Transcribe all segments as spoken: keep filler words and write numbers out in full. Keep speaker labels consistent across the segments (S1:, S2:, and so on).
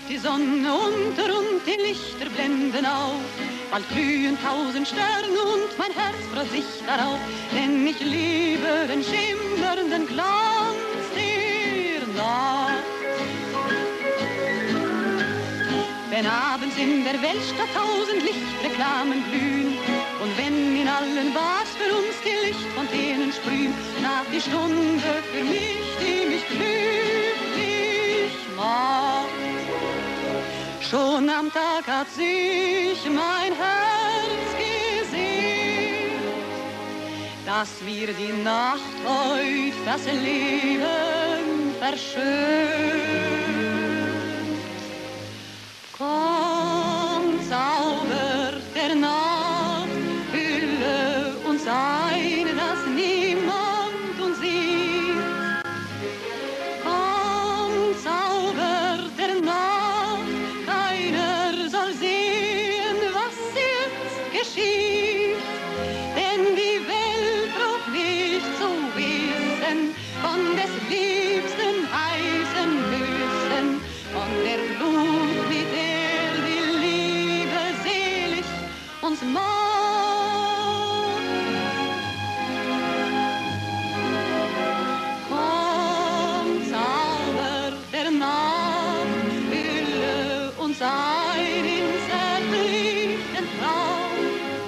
S1: die Sonne unter und die Lichter blenden auf. Bald glühen tausend Sterne und mein Herz freut sich darauf, denn ich liebe den schimmernden Glanz der Nacht. Wenn abends in der Weltstadt tausend Lichtreklamen blühen und wenn in allen Bars für uns die Lichtfontänen sprühen, naht die Stunde für mich, die mich glücklich macht. Schon am Tag hat sich mein Herz gesehen, dass wir die Nacht heut das Leben verschönt. Komm, Zauber der Nacht, hülle uns ein, dass niemand uns sieht. Komm, Zauber der Nacht, keiner soll sehen, was jetzt geschieht. Denn die Welt braucht nicht zu wissen von des liebsten heißen Küssen, von der Blut, mit der die Liebe selig uns macht. Komm, Zauber der Nacht, hülle uns ein in zärtlichen Traum.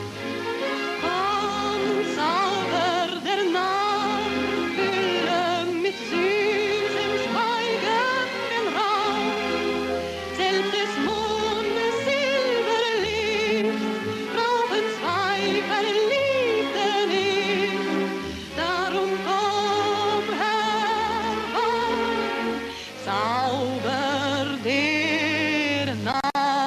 S1: Komm, Zauber der Nacht, hülle mit süßem Schweigen den Raum. Selbst des Mondes Silberlicht brauchen zwei Verliebte nicht. Darum komm herbei, Zauber der Nacht.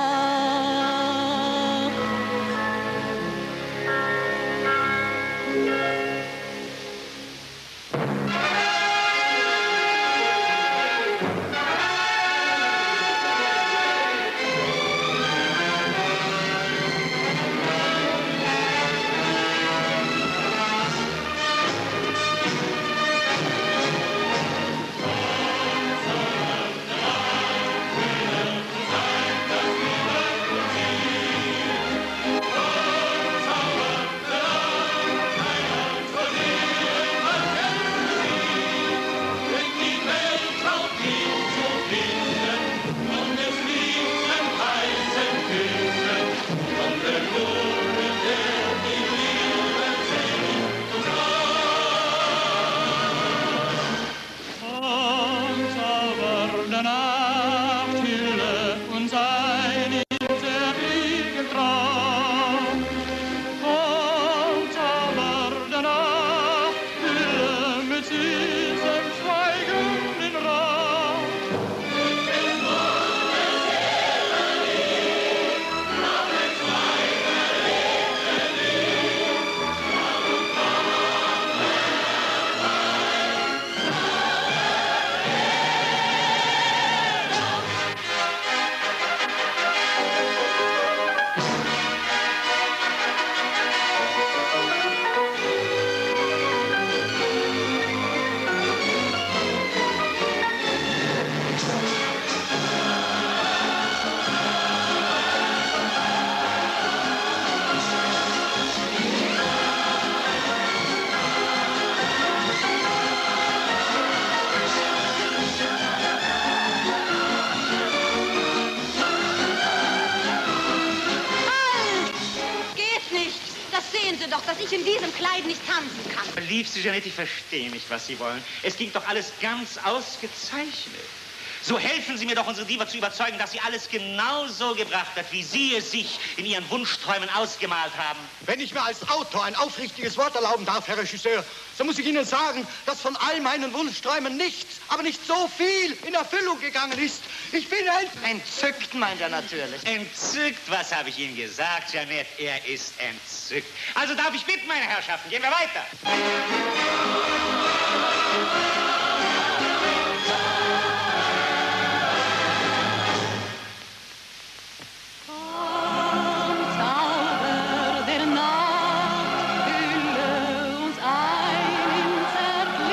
S2: Doch, dass ich in diesem Kleid nicht tanzen kann.
S3: Liebste Jeanette, ich verstehe nicht, was Sie wollen. Es ging doch alles ganz ausgezeichnet. So helfen Sie mir doch, unsere Diva zu überzeugen, dass sie alles genau so gebracht hat, wie Sie es sich in Ihren Wunschträumen ausgemalt haben.
S4: Wenn ich mir als Autor ein aufrichtiges Wort erlauben darf, Herr Regisseur, so muss ich Ihnen sagen, dass von all meinen Wunschträumen nichts, aber nicht so viel in Erfüllung gegangen ist. Ich bin ein...
S3: Entzückt, meint er natürlich. Entzückt? Was habe ich Ihnen gesagt, Jeanette? Er ist entzückt. Also darf ich bitten, meine Herrschaften, gehen wir weiter.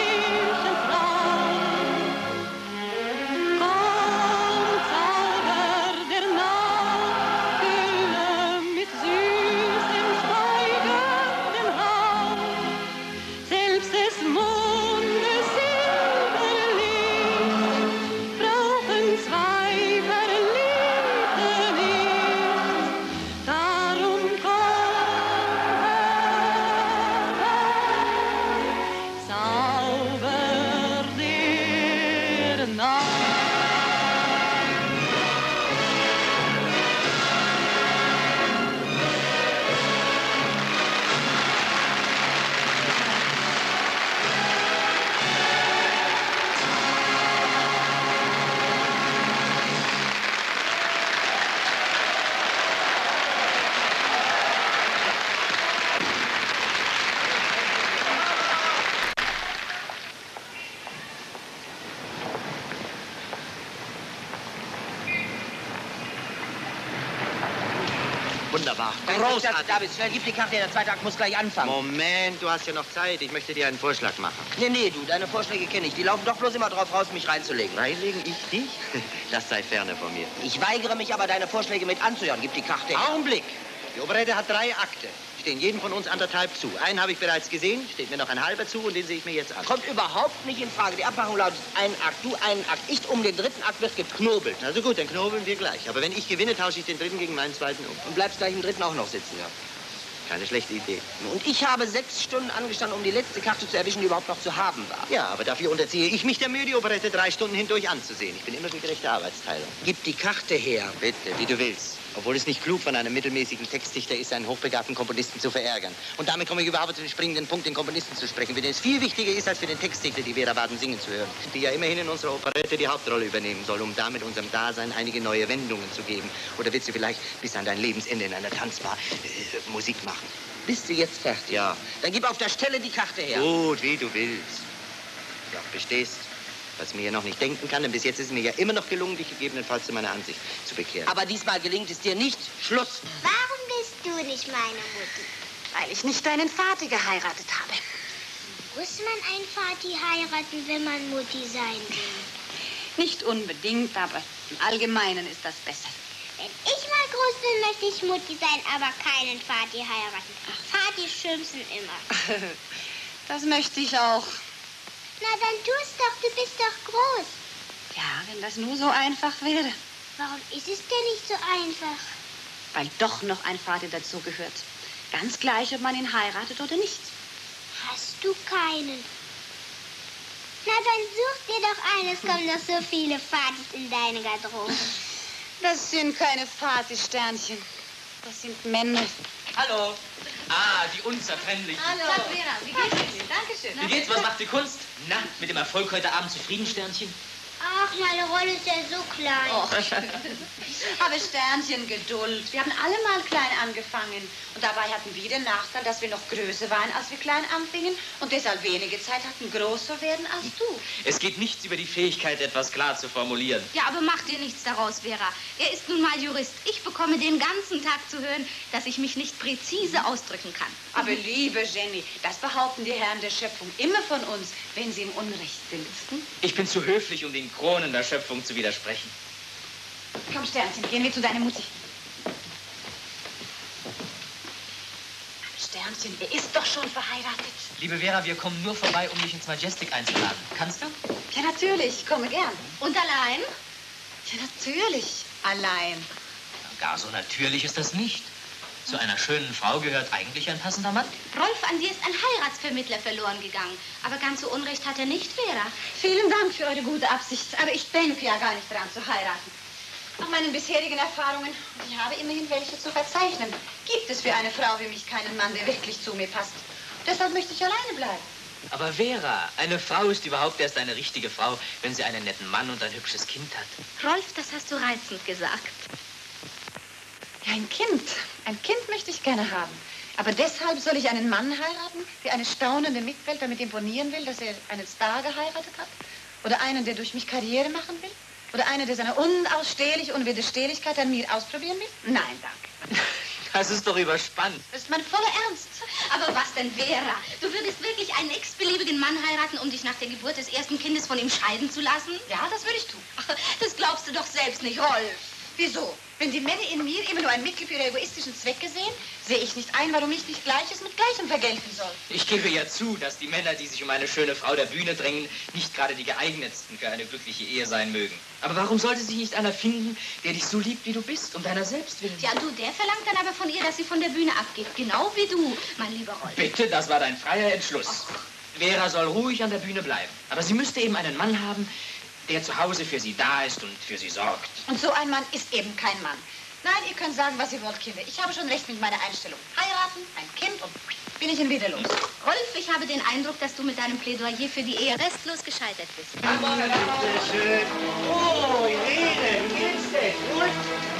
S1: Zauber
S5: Wunderbar.
S6: Großartig. David, schnell, gib die Karte, der zweite Akt muss gleich anfangen.
S5: Moment, du hast ja noch Zeit. Ich möchte dir einen Vorschlag machen.
S6: Nee, nee, du, deine Vorschläge kenne ich. Die laufen doch bloß immer drauf raus, mich reinzulegen.
S5: Reinlegen ich dich? Das sei ferne von mir.
S6: Ich weigere mich aber, deine Vorschläge mit anzuhören. Gib die Karte her.
S5: Augenblick. Die Operette hat drei Akte. Stehen jedem von uns anderthalb zu. Einen habe ich bereits gesehen, steht mir noch ein halber zu und den sehe ich mir jetzt an.
S6: Kommt überhaupt nicht in Frage. Die Abmachung lautet ein Akt, du einen Akt. Ich um den dritten Akt wird geknobelt.
S5: Also gut, dann knobeln wir gleich. Aber wenn ich gewinne, tausche ich den dritten gegen meinen zweiten um.
S6: Und bleibst gleich im dritten auch noch sitzen, ja.
S5: Keine schlechte Idee.
S6: Und ich habe sechs Stunden angestanden, um die letzte Karte zu erwischen, die überhaupt noch zu haben war.
S5: Ja, aber dafür unterziehe ich mich der Mühe, die Operette drei Stunden hindurch anzusehen. Ich bin immer für gerechte Arbeitsteilung.
S6: Gib die Karte her.
S5: Bitte, wie du willst. Obwohl es nicht klug von einem mittelmäßigen Textdichter ist, einen hochbegabten Komponisten zu verärgern. Und damit komme ich überhaupt zu dem springenden Punkt, den Komponisten zu sprechen, für den es viel wichtiger ist, als für den Textdichter, die Vera Baden singen zu hören, die ja immerhin in unserer Operette die Hauptrolle übernehmen soll, um damit unserem Dasein einige neue Wendungen zu geben. Oder willst du vielleicht bis an dein Lebensende in einer Tanzbar äh, Musik machen?
S6: Bist du jetzt fertig?
S5: Ja.
S6: Dann gib auf der Stelle die Karte her.
S5: Gut, wie du willst. Ja, bestehst. Was mir ja noch nicht denken kann, denn bis jetzt ist es mir ja immer noch gelungen, dich gegebenenfalls zu meiner Ansicht zu bekehren.
S6: Aber diesmal gelingt es dir nicht. Schluss.
S7: Warum bist du nicht meine Mutti?
S2: Weil ich nicht deinen Vater geheiratet habe.
S7: Muss man einen Vati heiraten, wenn man Mutti sein will?
S2: Nicht unbedingt, aber im Allgemeinen ist das besser.
S7: Wenn ich mal groß bin, möchte ich Mutti sein, aber keinen Vati heiraten. Vati schimpfen immer.
S2: Das möchte ich auch.
S7: Na, dann tu's doch, du bist doch groß.
S2: Ja, wenn das nur so einfach wäre.
S7: Warum ist es denn nicht so einfach?
S2: Weil doch noch ein Vater dazugehört. Ganz gleich, ob man ihn heiratet oder nicht.
S7: Hast du keinen? Na, dann such dir doch einen. Es kommen noch so viele Vatis in deine Garderobe.
S2: Das sind keine Vati-Sternchen. Das sind Männer.
S8: Hallo. Ah, die Unzertrennlichen.
S2: Hallo. Vera, wie geht's dir? Dankeschön.
S8: Wie geht's? Was macht die Kunst? Na, mit dem Erfolg heute Abend zufrieden, Sternchen?
S7: Ach, meine Rolle ist ja so klein.
S2: Och. Aber Sternchen, Geduld. Wir haben alle mal klein angefangen. Und dabei hatten wir den Nachteil, dass wir noch größer waren, als wir klein anfingen. Und deshalb wenige Zeit hatten, größer werden als du.
S8: Es geht nichts über die Fähigkeit, etwas klar zu formulieren.
S9: Ja, aber mach dir nichts daraus, Vera. Er ist nun mal Jurist. Ich bekomme den ganzen Tag zu hören, dass ich mich nicht präzise ausdrücken kann.
S2: Aber liebe Jenny, das behaupten die Herren der Schöpfung immer von uns, wenn sie im Unrecht sind. Hm?
S8: Ich bin zu höflich, um den Kronen der Schöpfung zu widersprechen.
S2: Komm, Sternchen, gehen wir zu deiner Mutti. Sternchen, er ist doch schon verheiratet.
S8: Liebe Vera, wir kommen nur vorbei, um dich ins Majestic einzuladen. Kannst du?
S2: Ja, natürlich. Komme gern.
S9: Und allein?
S2: Ja, natürlich. Allein.
S8: Gar so natürlich ist das nicht. Zu einer schönen Frau gehört eigentlich ein passender Mann.
S9: Rolf, an dir ist ein Heiratsvermittler verloren gegangen. Aber ganz so Unrecht hat er nicht, Vera.
S2: Vielen Dank für eure gute Absicht. Aber ich denke ja gar nicht dran zu heiraten. Nach meinen bisherigen Erfahrungen, und ich habe immerhin welche zu verzeichnen, gibt es für eine Frau wie mich keinen Mann, der wirklich zu mir passt. Deshalb möchte ich alleine bleiben.
S8: Aber Vera, eine Frau ist überhaupt erst eine richtige Frau, wenn sie einen netten Mann und ein hübsches Kind hat.
S9: Rolf, das hast du reizend gesagt.
S2: Ja, ein Kind. Ein Kind möchte ich gerne haben. Aber deshalb soll ich einen Mann heiraten, der eine staunende Mitwelt damit imponieren will, dass er einen Star geheiratet hat? Oder einen, der durch mich Karriere machen will? Oder einer, der seine unausstehliche Unwiderstehlichkeit an mir ausprobieren will? Nein, danke.
S8: Das ist doch überspannt.
S2: Das ist mein voller Ernst.
S9: Aber was denn, Vera? Du würdest wirklich einen x-beliebigen Mann heiraten, um dich nach der Geburt des ersten Kindes von ihm scheiden zu lassen?
S2: Ja, das würde ich tun.
S9: Ach, das glaubst du doch selbst nicht, Rolf.
S2: Wieso? Wenn die Männer in mir immer nur ein Mittel für ihre egoistischen Zwecke sehen, sehe ich nicht ein, warum ich nicht Gleiches mit Gleichem vergelten soll.
S8: Ich gebe ja zu, dass die Männer, die sich um eine schöne Frau der Bühne drängen, nicht gerade die geeignetsten für eine glückliche Ehe sein mögen. Aber warum sollte sich nicht einer finden, der dich so liebt, wie du bist, um deiner selbst willen?
S9: Ja, du, der verlangt dann aber von ihr, dass sie von der Bühne abgeht. Genau wie du, mein lieber Rolf.
S8: Bitte, das war dein freier Entschluss. Oh. Vera soll ruhig an der Bühne bleiben. Aber sie müsste eben einen Mann haben, der zu Hause für sie da ist und für sie sorgt.
S2: Und so ein Mann ist eben kein Mann. Nein, ihr könnt sagen, was ihr wollt, Kinder. Ich habe schon recht mit meiner Einstellung. Heiraten, ein Kind und bin ich ihn wieder los.
S9: Rolf, ich habe den Eindruck, dass du mit deinem Plädoyer für die Ehe restlos gescheitert bist.
S3: Sehr schön. Oh, Irene, wie geht's denn? Gut?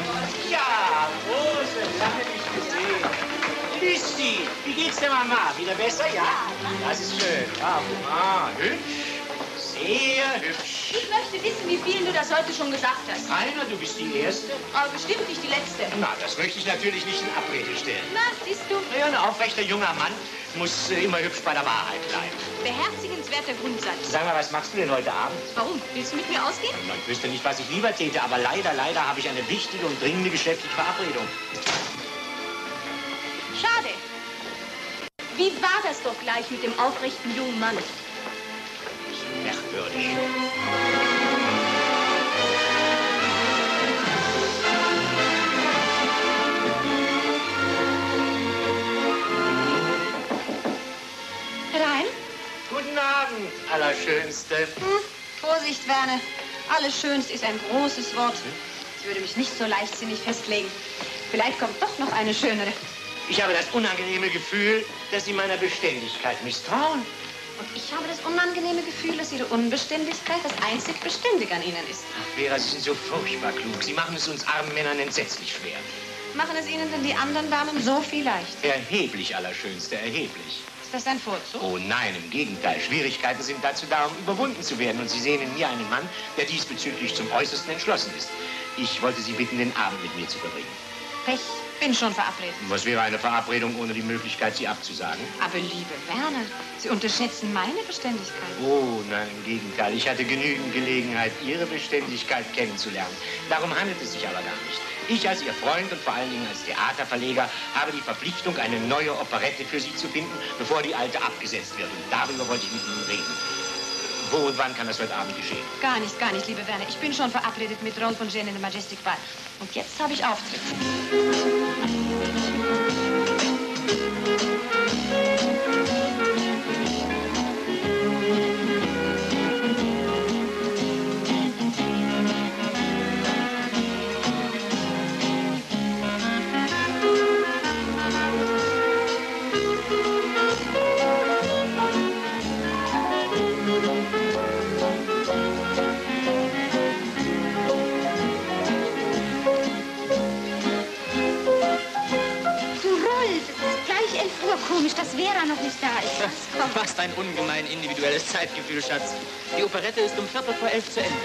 S3: Ja, Rose, lange nicht gesehen. Lucy, wie geht's der Mama? Wieder besser? Ja? Das ist schön. Ja, Mama, hübsch. Sehr hübsch.
S9: Ich möchte wissen, wie vielen du das heute schon gesagt hast.
S3: Rainer, du bist die Erste?
S9: Aber bestimmt nicht die letzte.
S3: Na, das möchte ich natürlich nicht in Abrede stellen.
S9: Na, siehst du?
S3: Ja, ein aufrechter junger Mann muss äh, immer hübsch bei der Wahrheit bleiben.
S9: Beherzigenswerter Grundsatz.
S3: Sag mal, was machst du denn heute Abend?
S9: Warum? Willst du mit mir ausgehen?
S3: Na, ich wüsste nicht, was ich lieber täte, aber leider, leider habe ich eine wichtige und dringende geschäftliche Verabredung.
S9: Schade. Wie war das doch gleich mit dem aufrechten jungen Mann?
S3: Merkwürdig.
S2: Herein?
S3: Guten Abend, Allerschönste.
S2: Hm, Vorsicht, Werner. Allerschönst ist ein großes Wort. Ich würde mich nicht so leichtsinnig festlegen. Vielleicht kommt doch noch eine schönere.
S3: Ich habe das unangenehme Gefühl, dass Sie meiner Beständigkeit misstrauen.
S2: Und ich habe das unangenehme Gefühl, dass Ihre Unbeständigkeit das einzig Beständige an Ihnen ist.
S3: Ach, Vera, Sie sind so furchtbar klug. Sie machen es uns armen Männern entsetzlich schwer.
S2: Machen es Ihnen denn die anderen Damen so viel leicht?
S3: Erheblich, Allerschönste, erheblich.
S2: Ist das ein Vorzug?
S3: Oh nein, im Gegenteil. Schwierigkeiten sind dazu da, um überwunden zu werden. Und Sie sehen in mir einen Mann, der diesbezüglich zum Äußersten entschlossen ist. Ich wollte Sie bitten, den Abend mit mir zu verbringen.
S2: Pech, bin schon verabredet.
S3: Was wäre eine Verabredung ohne die Möglichkeit, Sie abzusagen?
S2: Aber liebe Werner, Sie unterschätzen meine Beständigkeit.
S3: Oh, nein, im Gegenteil. Ich hatte genügend Gelegenheit, Ihre Beständigkeit kennenzulernen. Darum handelt es sich aber gar nicht. Ich als Ihr Freund und vor allen Dingen als Theaterverleger habe die Verpflichtung, eine neue Operette für Sie zu finden, bevor die alte abgesetzt wird. Und darüber wollte ich mit Ihnen reden. Wo und wann kann das heute Abend geschehen?
S2: Gar nicht, gar nicht, liebe Werner. Ich bin schon verabredet mit Ron von Jane in the Majestic Ball. Und jetzt habe ich Auftritt.
S9: Komisch, dass Vera noch nicht da ist.
S8: Du hast ein ungemein individuelles Zeitgefühl, Schatz. Die Operette ist um Viertel vor elf zu Ende.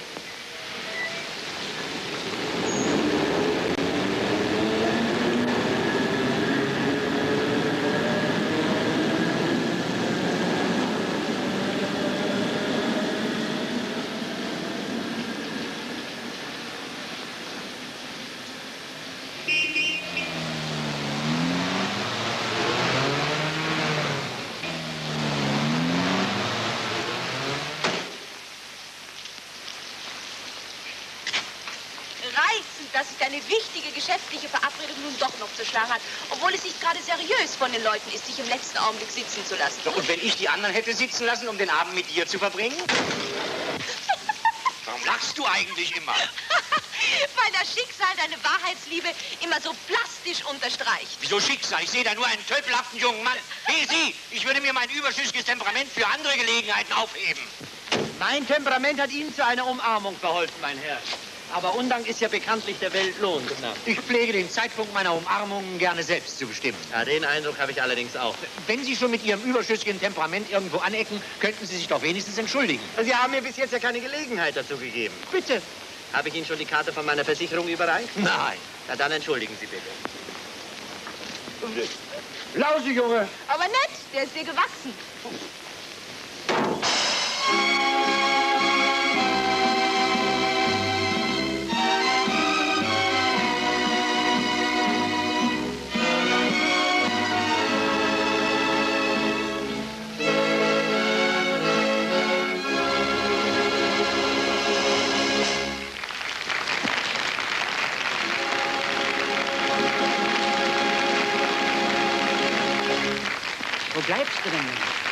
S10: Dass sich eine wichtige geschäftliche Verabredung nun doch noch zerschlagen hat, obwohl es nicht gerade seriös von den Leuten ist, sich im letzten Augenblick sitzen zu lassen.
S3: Doch, und wenn ich die anderen hätte sitzen lassen, um den Abend mit dir zu verbringen? Warum lachst du eigentlich immer?
S10: Weil das Schicksal deine Wahrheitsliebe immer so plastisch unterstreicht.
S3: Wieso Schicksal? Ich sehe da nur einen tölpelhaften jungen Mann. Hey, Sie, ich würde mir mein überschüssiges Temperament für andere Gelegenheiten aufheben.
S6: Mein Temperament hat Ihnen zu einer Umarmung verholfen, mein Herr. Aber Undank ist ja bekanntlich der Welt Lohn.
S3: Ich pflege den Zeitpunkt meiner Umarmungen gerne selbst zu bestimmen.
S6: Ja, den Eindruck habe ich allerdings auch.
S3: Wenn Sie schon mit Ihrem überschüssigen Temperament irgendwo anecken, könnten Sie sich doch wenigstens entschuldigen.
S6: Sie haben mir bis jetzt ja keine Gelegenheit dazu gegeben.
S3: Bitte.
S6: Habe ich Ihnen schon die Karte von meiner Versicherung überreicht?
S3: Nein.
S6: Na, dann entschuldigen Sie bitte.
S3: Lause, Junge.
S10: Aber nett, der ist dir gewachsen.
S6: Wo bleibst du denn?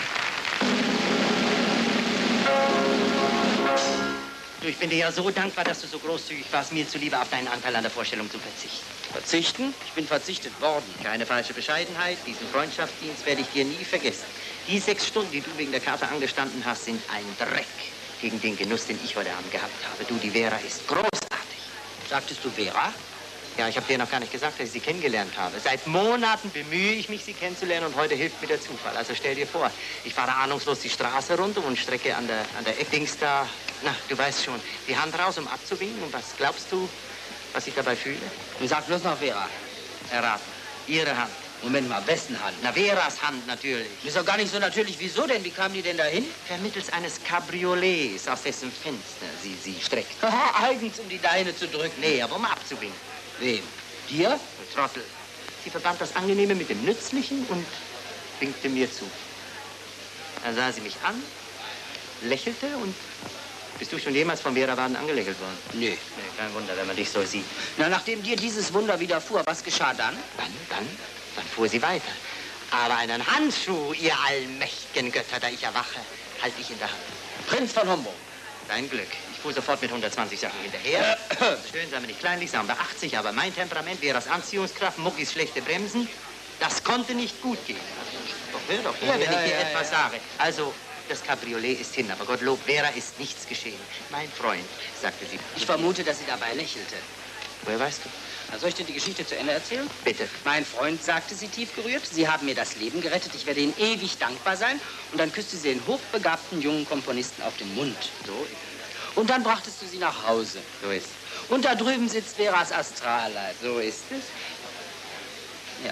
S6: Du, ich bin dir ja so dankbar, dass du so großzügig warst, mir zuliebe auf deinen Anteil an der Vorstellung zu verzichten.
S8: Verzichten? Ich bin verzichtet worden.
S6: Keine falsche Bescheidenheit. Diesen Freundschaftsdienst werde ich dir nie vergessen. Die sechs Stunden, die du wegen der Karte angestanden hast, sind ein Dreck gegen den Genuss, den ich heute Abend gehabt habe. Du, die Vera ist großartig.
S8: Sagtest du Vera?
S6: Ja, ich habe dir noch gar nicht gesagt, dass ich sie kennengelernt habe. Seit Monaten bemühe ich mich, sie kennenzulernen und heute hilft mir der Zufall. Also stell dir vor, ich fahre ahnungslos die Straße runter und strecke an der, an der Eckdings da
S5: Na, du weißt schon, die Hand raus, um abzuwinken. Und was glaubst du, was ich dabei fühle?
S6: Und sag bloß noch, Vera.
S5: Erraten. Ihre Hand.
S6: Moment mal, wessen Hand?
S5: Na, Veras Hand natürlich.
S6: Ist doch gar nicht so natürlich. Wieso denn? Wie kamen die denn dahin?
S5: Vermittels eines Cabriolets, aus dessen Fenster sie sie streckt.
S6: Haha, eigens, um die Deine zu drücken.
S5: Nee, aber um abzuwinken.
S6: Wem? Dir?
S5: Du Trottel. Sie verband das Angenehme mit dem Nützlichen und winkte mir zu. Dann sah sie mich an, lächelte und... Bist du schon jemals von Vera Waden angelächelt worden?
S6: Nee.
S5: Nee, kein Wunder, wenn man dich so sieht.
S6: Na, nachdem dir dieses Wunder widerfuhr, was geschah dann?
S5: Dann, dann, dann fuhr sie weiter. Aber einen Handschuh, ihr allmächtigen Götter, da ich erwache, halte ich in der Hand.
S6: Prinz von Homburg.
S5: Dein Glück. Ich fuhr sofort mit hundertzwanzig Sachen hinterher. Schön sei mir nicht kleinlich, sagen wir achtzig, aber mein Temperament, Veras Anziehungskraft, Muckis schlechte Bremsen, das konnte nicht gut gehen. Doch hör doch her, wenn
S6: Ja,
S5: ich dir
S6: ja,
S5: etwas
S6: ja.
S5: sage. Also, das Cabriolet ist hin, aber Gottlob, Vera ist nichts geschehen. Mein Freund, sagte sie.
S6: Ich vermute, dass sie dabei lächelte.
S5: Woher weißt du?
S6: Na, soll ich dir die Geschichte zu Ende erzählen?
S5: Bitte.
S6: Mein Freund, sagte sie tief gerührt, Sie haben mir das Leben gerettet, ich werde Ihnen ewig dankbar sein. Und dann küsste sie den hochbegabten jungen Komponisten auf den Mund.
S5: So ist
S6: Und dann brachtest du sie nach Hause.
S5: es. So ist
S6: Und da drüben sitzt Veras Astralleib.
S5: So ist es.
S6: Ja.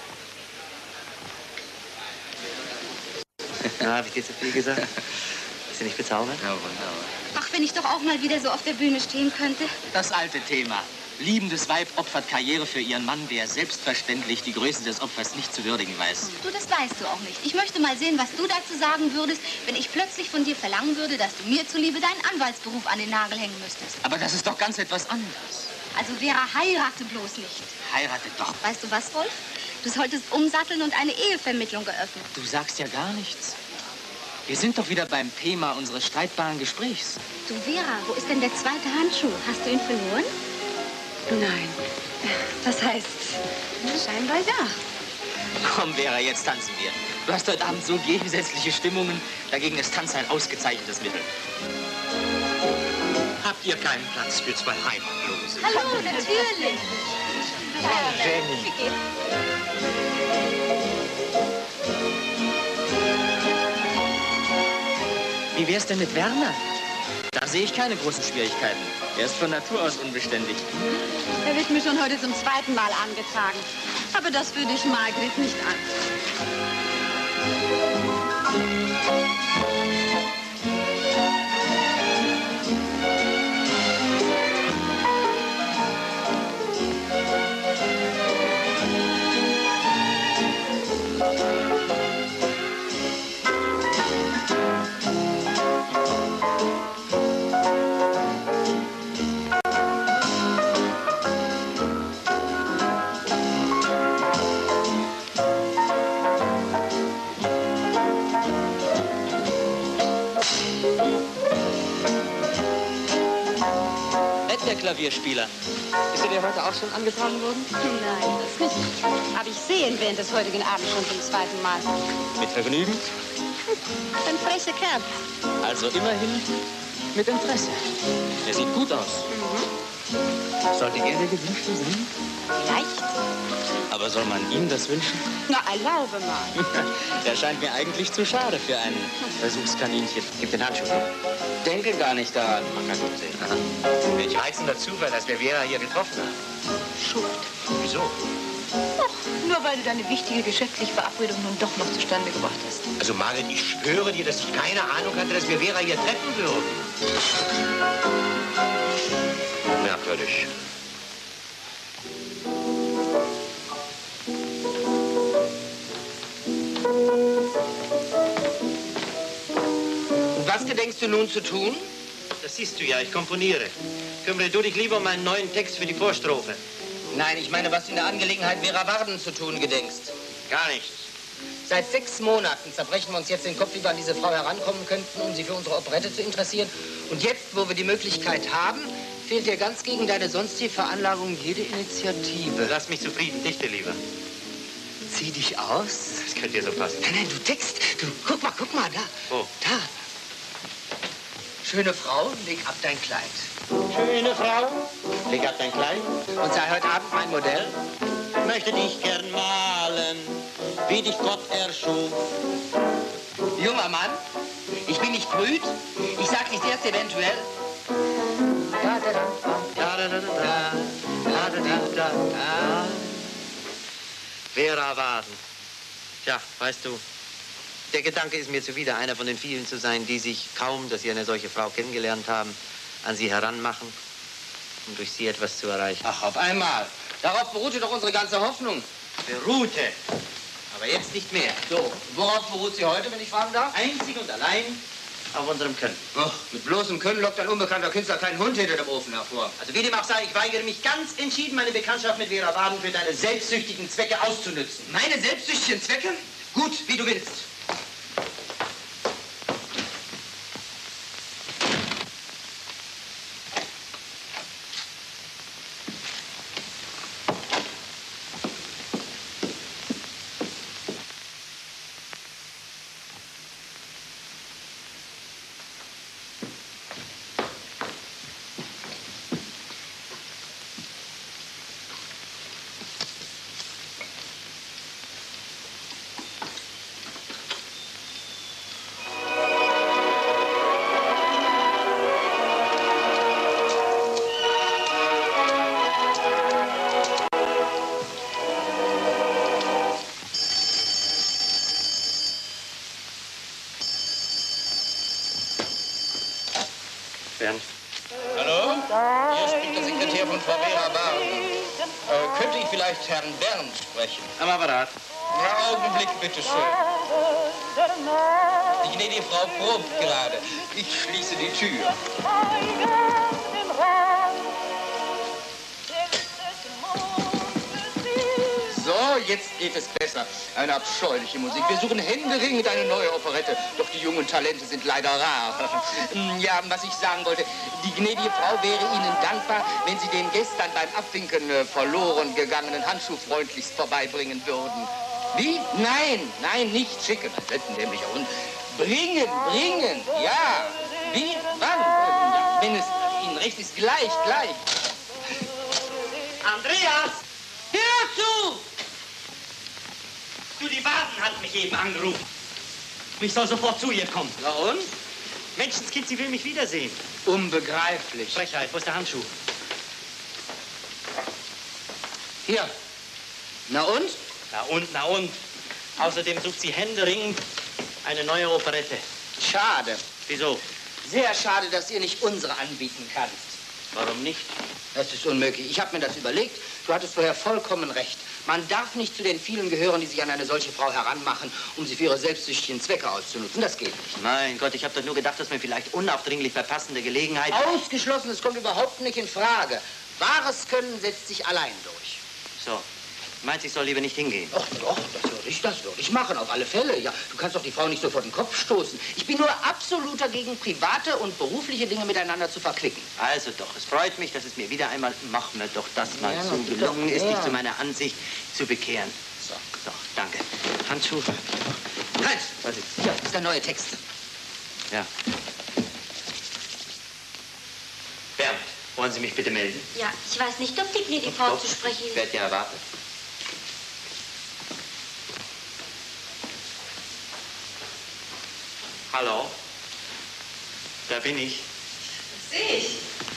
S5: Na, habe ich dir zu viel gesagt? Ist sie nicht bezaubert?
S6: Ja, wunderbar.
S9: Ach, wenn ich doch auch mal wieder so auf der Bühne stehen könnte.
S8: Das alte Thema. Liebendes Weib opfert Karriere für ihren Mann, der selbstverständlich die Größe des Opfers nicht zu würdigen weiß.
S9: Du, das weißt du auch nicht. Ich möchte mal sehen, was du dazu sagen würdest, wenn ich plötzlich von dir verlangen würde, dass du mir zuliebe deinen Anwaltsberuf an den Nagel hängen müsstest.
S8: Aber das ist doch ganz etwas anderes.
S9: Also Vera, heirate bloß nicht.
S8: Heirate doch.
S9: Weißt du was, Wolf? Du solltest umsatteln und eine Ehevermittlung eröffnen.
S8: Du sagst ja gar nichts. Wir sind doch wieder beim Thema unseres streitbaren Gesprächs.
S9: Du, Vera, wo ist denn der zweite Handschuh? Hast du ihn verloren?
S2: Nein. Das heißt, scheinbar ja.
S8: Komm, Vera, jetzt tanzen wir. Du hast heute Abend so gegensätzliche Stimmungen. Dagegen ist Tanz ein ausgezeichnetes Mittel.
S3: Habt ihr keinen Platz für zwei Heimatlose?
S9: Hallo, natürlich.
S3: Jenny.
S9: Wie geht's?
S8: Wie wär's denn mit Werner? Da sehe ich keine großen Schwierigkeiten. Er ist von Natur aus unbeständig.
S2: Er wird mir schon heute zum zweiten Mal angetragen. Aber das würde ich Margret nicht an.
S8: Klavierspieler. Ist er dir heute auch schon angetragen worden?
S2: Nein, das nicht. Aber ich sehe ihn während des heutigen Abends schon zum zweiten Mal.
S8: Mit Vergnügen?
S2: Ein frecher Kerl.
S8: Also immerhin mit Interesse. Er sieht gut aus.
S2: Mhm.
S8: Sollte er der Gewünschte sein?
S2: Vielleicht.
S8: Aber soll man ihm das wünschen?
S2: Na, erlaube mal.
S8: Er scheint mir eigentlich zu schade für ein Versuchskaninchen.
S5: Gib den Handschuh.
S6: Denke gar nicht daran.
S5: Man kann gut sehen. Welch reizender Zufall, dass wir Vera hier getroffen haben.
S2: Schuft.
S5: Wieso?
S2: Ach, nur weil du deine wichtige geschäftliche Verabredung nun doch noch zustande gebracht hast.
S3: Also, Margret, ich schwöre dir, dass ich keine Ahnung hatte, dass wir Vera hier treffen würden. Merkwürdig.
S6: Und was gedenkst du nun zu tun?
S5: Das siehst du ja, ich komponiere. Kümmere du dich lieber um meinen neuen Text für die Vorstrophe.
S6: Nein, ich meine, was du in der Angelegenheit Vera Warden zu tun gedenkst.
S5: Gar nichts.
S6: Seit sechs Monaten zerbrechen wir uns jetzt den Kopf, wie wir an diese Frau herankommen könnten, um sie für unsere Operette zu interessieren. Und jetzt, wo wir die Möglichkeit haben, fehlt dir ganz gegen deine sonstige Veranlagung jede Initiative.
S5: Lass mich zufrieden, dichte lieber.
S6: Zieh dich aus.
S5: Das könnte dir so passen.
S6: Nein, nein, du Text. Du, guck mal, guck mal, da.
S5: Wo?
S6: Da. Schöne Frau, leg ab dein Kleid.
S5: Schöne Frau, leg ab dein Kleid.
S6: Und sei heute Abend mein Modell.
S5: Möchte dich gern malen, wie dich Gott erschuf.
S6: Junger Mann, ich bin nicht brüd. Ich sag nicht erst eventuell. Da, da, da, da, da, da, da, da, da, da, da.
S5: Vera Waden. Tja, weißt du, der Gedanke ist mir zuwider, einer von den vielen zu sein, die sich kaum, dass sie eine solche Frau kennengelernt haben, an sie heranmachen, um durch sie etwas zu erreichen.
S6: Ach, auf einmal. Darauf beruhte doch unsere ganze Hoffnung.
S5: Beruhte. Aber jetzt nicht mehr.
S6: So, worauf beruht sie heute, wenn ich fragen darf?
S5: Einzig und allein auf unserem Können.
S6: Ach, mit bloßem Können lockt ein unbekannter Künstler keinen Hund hinter dem Ofen hervor.
S5: Also wie dem auch sei, ich weigere mich ganz entschieden, meine Bekanntschaft mit Vera Waden für deine selbstsüchtigen Zwecke auszunützen.
S6: Meine selbstsüchtigen Zwecke? Gut, wie du willst. Hallo? Hier spricht der Sekretär von Frau Vera Waden. Äh, könnte ich vielleicht Herrn Bern sprechen?
S5: Am Apparat.
S6: Na, Augenblick, bitteschön. Die gnädige Frau probt gerade. Ich schließe die Tür. So, jetzt geht es besser. Eine abscheuliche Musik. Wir suchen händeringend eine neue Operette. Doch die jungen Talente sind leider rar. Ja, was ich sagen wollte. Die gnädige Frau wäre Ihnen dankbar, wenn Sie den gestern beim Abwinken äh, verloren gegangenen Handschuh freundlichst vorbeibringen würden. Wie? Nein, nein, nicht schicken. Ein wettendämlicher Hund. Bringen, bringen. Ja. Wie? Wann? Ja, wenn es Ihnen recht ist, gleich, gleich.
S3: Andreas! Hör zu! Du, die Waden hat mich eben angerufen. Ich soll sofort zu ihr kommen.
S6: Na und?
S3: Menschenskind, sie will mich wiedersehen.
S6: Unbegreiflich.
S3: Frechheit, wo ist der Handschuh?
S6: Hier. Na und?
S3: Na und, na und. Außerdem sucht sie händeringend eine neue Operette.
S6: Schade.
S3: Wieso?
S6: Sehr schade, dass ihr nicht unsere anbieten kannst.
S3: Warum nicht?
S6: Das ist unmöglich. Ich habe mir das überlegt. Du hattest vorher vollkommen recht. Man darf nicht zu den vielen gehören, die sich an eine solche Frau heranmachen, um sie für ihre selbstsüchtigen Zwecke auszunutzen. Das geht nicht.
S5: Mein Gott, ich habe doch nur gedacht, dass man vielleicht unaufdringlich verpassende Gelegenheit...
S6: Ausgeschlossen, es kommt überhaupt nicht in Frage. Wahres Können setzt sich allein durch.
S5: So, meinst du, ich soll lieber nicht hingehen?
S6: Ach doch, das würde ich, das würde ich machen, auf alle Fälle. Ja, du kannst doch die Frau nicht so vor den Kopf stoßen. Ich bin nur absolut dagegen, private und berufliche Dinge miteinander zu verquicken.
S5: Also doch, es freut mich, dass es mir wieder einmal, mach mir doch das mal
S6: Ja,
S5: so
S6: na,
S5: gelungen
S6: doch,
S5: ist,
S6: ja.
S5: dich zu meiner Ansicht zu bekehren.
S6: So.
S5: Doch, danke. Handschuh.
S6: Halt!
S5: Was ist?
S6: Hier ist der neue Text.
S5: Ja. Bernd, wollen Sie mich bitte melden?
S9: Ja, ich weiß nicht, ob die gnädige Frau zu sprechen
S5: Ich
S9: ist.
S5: werde ja erwartet. Hallo? Da bin ich.
S2: Das sehe ich.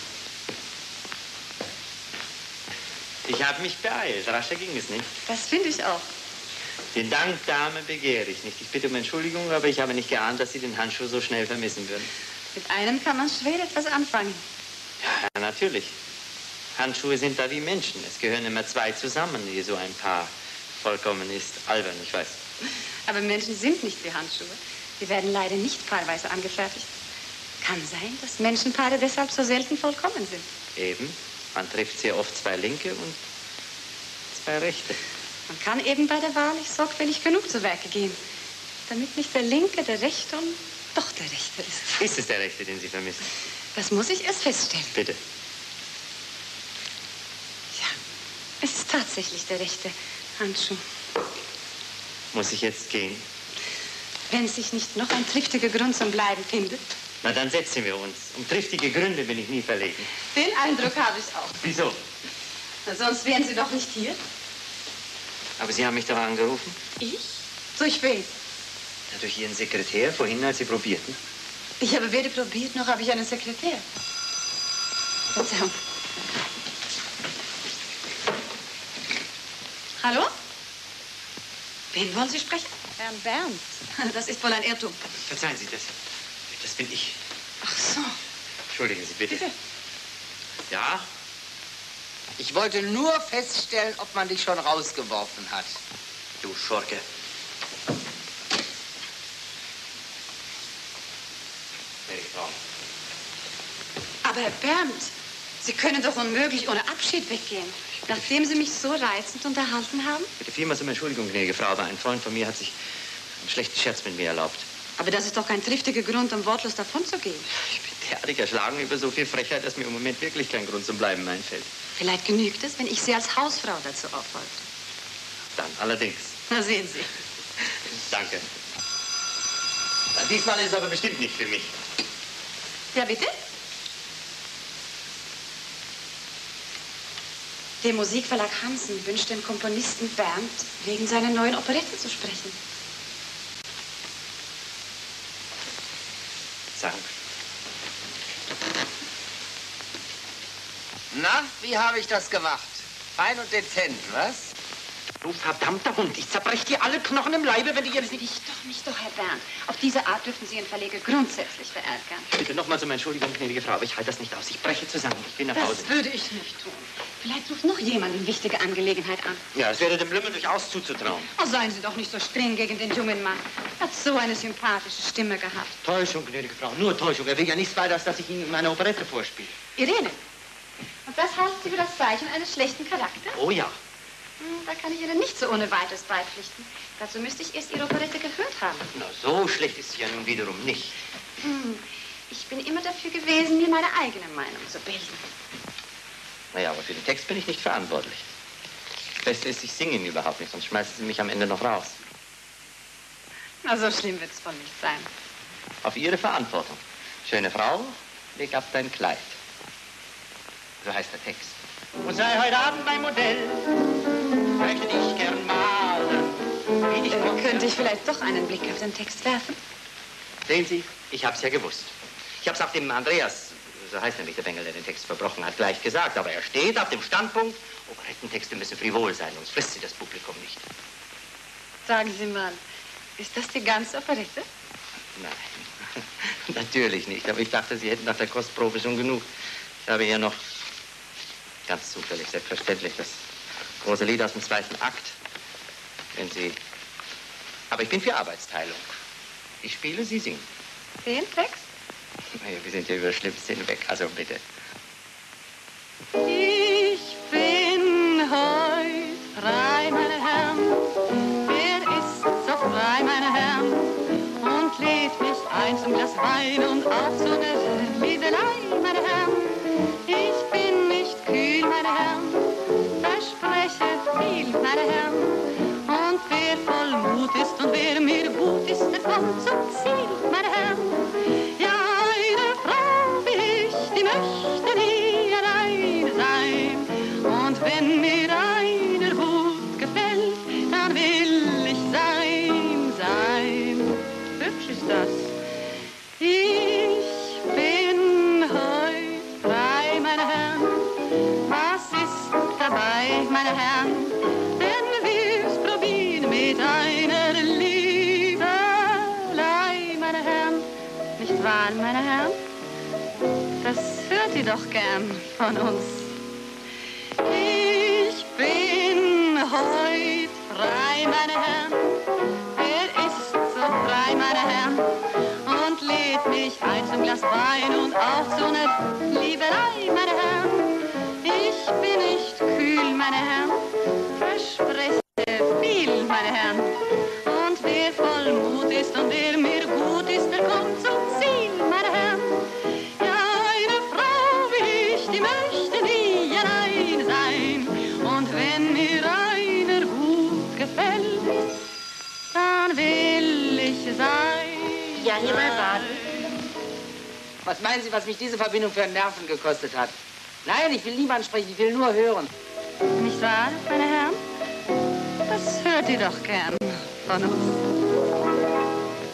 S3: Ich habe mich beeilt. Rascher ging es nicht.
S2: Das finde ich auch.
S3: Den Dank, Dame, begehre ich nicht. Ich bitte um Entschuldigung, aber ich habe nicht geahnt, dass Sie den Handschuh so schnell vermissen würden.
S2: Mit einem kann man schwer etwas anfangen.
S3: Ja, natürlich. Handschuhe sind da wie Menschen. Es gehören immer zwei zusammen, ehe so ein Paar vollkommen ist. Albern, ich weiß.
S2: Aber Menschen sind nicht wie Handschuhe. Die werden leider nicht paarweise angefertigt. Kann sein, dass Menschenpaare deshalb so selten vollkommen sind.
S3: Eben. Man trifft sehr oft zwei Linke und zwei Rechte.
S2: Man kann eben bei der Wahl nicht sorgfältig genug zu Werke gehen, damit nicht der Linke der Rechte und doch der Rechte ist.
S3: Ist es der Rechte, den Sie vermissen?
S2: Das muss ich erst feststellen.
S3: Bitte.
S2: Ja, es ist tatsächlich der rechte Handschuh.
S3: Muss ich jetzt gehen?
S2: Wenn sich nicht noch ein triftiger Grund zum Bleiben findet.
S3: Na, dann setzen wir uns. Um triftige Gründe bin ich nie verlegen.
S2: Den Eindruck habe ich auch.
S3: Wieso?
S2: Na, sonst wären Sie doch nicht hier.
S3: Aber Sie haben mich doch angerufen.
S2: Ich? So spät.
S5: Ja, durch Ihren Sekretär vorhin, als Sie probierten?
S2: Ich habe weder probiert, noch habe ich einen Sekretär. Verzeihung. Hallo? Wen wollen Sie sprechen?
S1: Herrn Bernd.
S2: Das ist wohl ein Irrtum.
S5: Verzeihen Sie, das, das bin ich.
S2: Ach so.
S5: Entschuldigen Sie, bitte.
S2: Bitte.
S6: Ja? Ich wollte nur feststellen, ob man dich schon rausgeworfen hat.
S5: Du Schurke.
S2: Aber Herr Bernd, Sie können doch unmöglich ohne Abschied weggehen, nachdem Sie mich so reizend unterhalten haben.
S5: Bitte vielmals um Entschuldigung, gnädige Frau, aber ein Freund von mir hat sich einen schlechten Scherz mit mir erlaubt.
S2: Aber das ist doch kein triftiger Grund, um wortlos davonzugehen.
S5: Ich bin derartig erschlagen über so viel Frechheit, dass mir im Moment wirklich kein Grund zum Bleiben einfällt.
S2: Vielleicht genügt es, wenn ich Sie als Hausfrau dazu auffordere.
S5: Dann allerdings.
S2: Na, sehen Sie.
S5: Danke. Na, diesmal ist es aber bestimmt nicht für mich.
S2: Ja, bitte? Der Musikverlag Hansen wünscht den Komponisten Bernd, wegen seiner neuen Operette zu sprechen.
S5: Sagen.
S6: Na, wie habe ich das gemacht? Fein und dezent, was?
S8: Du verdammter Hund, ich zerbrech dir alle Knochen im Leibe, wenn du ihr...
S2: Nicht doch, nicht doch, Herr Bernd. Auf diese Art dürfen Sie Ihren Verleger grundsätzlich verärgern.
S5: Bitte nochmals um Entschuldigung, gnädige Frau, aber ich halte das nicht aus. Ich breche zusammen. Ich bin nach Hause.
S2: Das würde ich nicht tun. Vielleicht ruft noch jemand eine wichtige Angelegenheit an.
S5: Ja, es wäre dem Blümel durchaus zuzutrauen.
S2: Oh, seien Sie doch nicht so streng gegen den jungen Mann. Er hat so eine sympathische Stimme gehabt.
S5: Täuschung, gnädige Frau, nur Täuschung. Er will ja nichts weiter, als dass ich Ihnen meine Operette vorspiele.
S2: Irene. Und das halten Sie für das Zeichen eines schlechten Charakters?
S5: Oh ja.
S2: Hm, da kann ich Ihnen nicht so ohne weiteres beipflichten. Dazu müsste ich erst Ihre Operette gehört haben.
S5: Na, so schlecht ist sie ja nun wiederum nicht.
S2: Hm, ich bin immer dafür gewesen, mir meine eigene Meinung zu bilden.
S5: Naja, aber für den Text bin ich nicht verantwortlich. Das Beste ist, ich singe ihn überhaupt nicht, sonst schmeißen Sie mich am Ende noch raus.
S2: Na, so schlimm wird es wohl nicht sein.
S5: Auf Ihre Verantwortung. Schöne Frau, leg ab dein Kleid. So heißt der Text. Und sei heute Abend mein Modell, möchte dich gern malen. Wie ich
S2: Äh, könnte ich vielleicht doch einen Blick auf den Text werfen?
S5: Sehen Sie, ich hab's ja gewusst. Ich hab's auch dem Andreas, so heißt nämlich der Bengel, der den Text verbrochen hat, gleich gesagt. Aber er steht auf dem Standpunkt, Operettentexte müssen frivol sein, sonst frisst sie das Publikum nicht.
S2: Sagen Sie mal, ist das die ganze Operette?
S5: Nein, natürlich nicht. Aber ich dachte, Sie hätten nach der Kostprobe schon genug. Ich habe hier noch, ganz zufällig, selbstverständlich, das große Lied aus dem zweiten Akt. Wenn Sie... Aber ich bin für Arbeitsteilung. Ich spiele, Sie singen.
S2: Den Text?
S5: Naja, wir sind ja über Schlimmste hinweg. Also bitte.
S1: Ich bin heut frei, meine Herren. Wer ist so frei, meine Herren? Und lädt mich ein zum Glas Wein und auch zu einer Liebelei, meine Herren. Ich bin nicht kühl, meine Herren, verspreche viel, meine Herren. Und wer voll Mut ist und wer mir gut ist, der kommt zum Ziel, meine Herren. Ja, eine Frau wie ich, die möchte nie alleine sein. Und wenn mir einer gut gefällt, dann will ich sein, sein. Hübsch ist das. Ich bin heut frei, meine Herren. Was ist dabei, meine Herren? Wenn wir's probieren mit einer Liebelei, meine Herren. Nicht wahr, meine Herren? Das hört ihr doch gern von uns. Ich bin heut frei, meine Herren. Wer ist so frei, meine Herren? Und lädt mich ein zum Glas Wein und auch zu einer Liebelei, meine Herren. Ich bin nicht kühl, meine Herren, verspreche viel, meine Herren. Und wer voll Mut ist und wer mir gut ist, der kommt zum Ziel, meine Herren. Ja, eine Frau wie ich, die möchte nie allein sein. Und wenn mir einer gut gefällt, dann will ich sein.
S6: Ja, hier mal warten. Was meinen Sie, was mich diese Verbindung für Nerven gekostet hat? Nein, ich will niemanden sprechen, ich will nur hören.
S1: Nicht wahr, meine Herren? Das hört ihr doch gern von uns.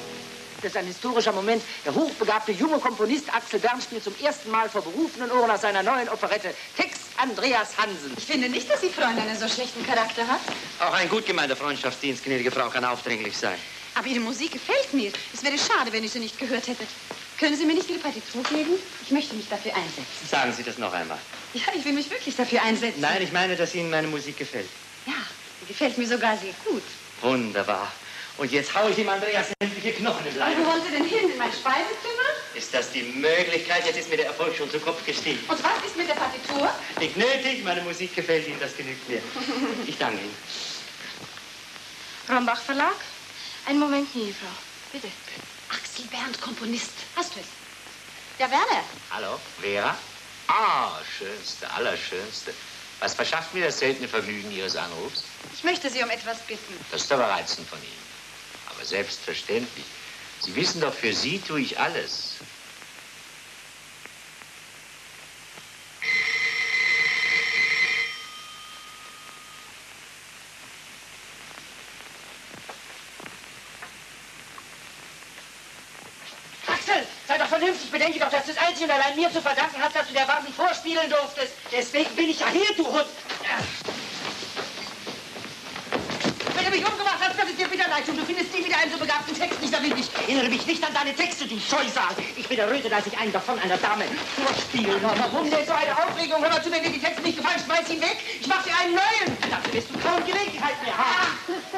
S6: das ist ein historischer Moment. Der hochbegabte junge Komponist Axel Bern spielt zum ersten Mal vor berufenen Ohren aus seiner neuen Operette. Text Andreas Hansen.
S2: Ich finde nicht, dass Ihr Freund einen so schlechten Charakter hat.
S5: Auch ein gut gemeinter Freundschaftsdienst, gnädige Frau, kann aufdringlich sein.
S2: Aber Ihre Musik gefällt mir. Es wäre schade, wenn ich sie nicht gehört hätte. Können Sie mir nicht Ihre Partitur geben? Ich möchte mich dafür einsetzen.
S5: Sagen Sie das noch einmal.
S2: Ja, ich will mich wirklich dafür einsetzen.
S5: Nein, ich meine, dass Ihnen meine Musik gefällt.
S2: Ja, sie gefällt mir sogar sehr gut.
S5: Wunderbar. Und jetzt hau ich ihm Andreas sämtliche Knochen im Leib.
S2: Wo wollen Sie denn hin? In mein Speisezimmer?
S5: Ist das die Möglichkeit? Jetzt ist mir der Erfolg schon zu Kopf gestiegen.
S2: Und was ist mit der Partitur?
S5: Nicht nötig, meine Musik gefällt Ihnen, das genügt mir. Ich danke Ihnen.
S9: Rombach Verlag? Einen Moment hier, Frau. Bitte.
S2: Axel Berndt, Komponist. Hast du es? Ja, Werner.
S3: Hallo, Vera? Ah, schönste, allerschönste. Was verschafft mir das seltene Vergnügen Ihres Anrufs?
S2: Ich möchte Sie um etwas bitten.
S3: Das ist aber reizend von Ihnen. Aber selbstverständlich. Sie wissen doch, für Sie tue ich alles.
S6: Axel, sei doch vernünftig. Bedenke doch, dass du es einzig und allein mir zu verdanken hast, dass du der Wagen vorspielen durftest. Deswegen bin ich ja hier, du Hund. Wenn du mich umgebracht hast, wird es dir wieder leid tun. Du findest nie wieder einen so begabten Text nicht erwidlich. Erinnere mich nicht an deine Texte, du Scheusal. Ich bin errötet, als ich einen davon einer Dame vorspielen. Na, warum denn so eine Aufregung? Hör mal zu, wenn dir die Texte nicht gefallen, schmeiß ihn weg. Ich mach dir einen neuen. Dafür wirst du kaum Gelegenheit mehr haben.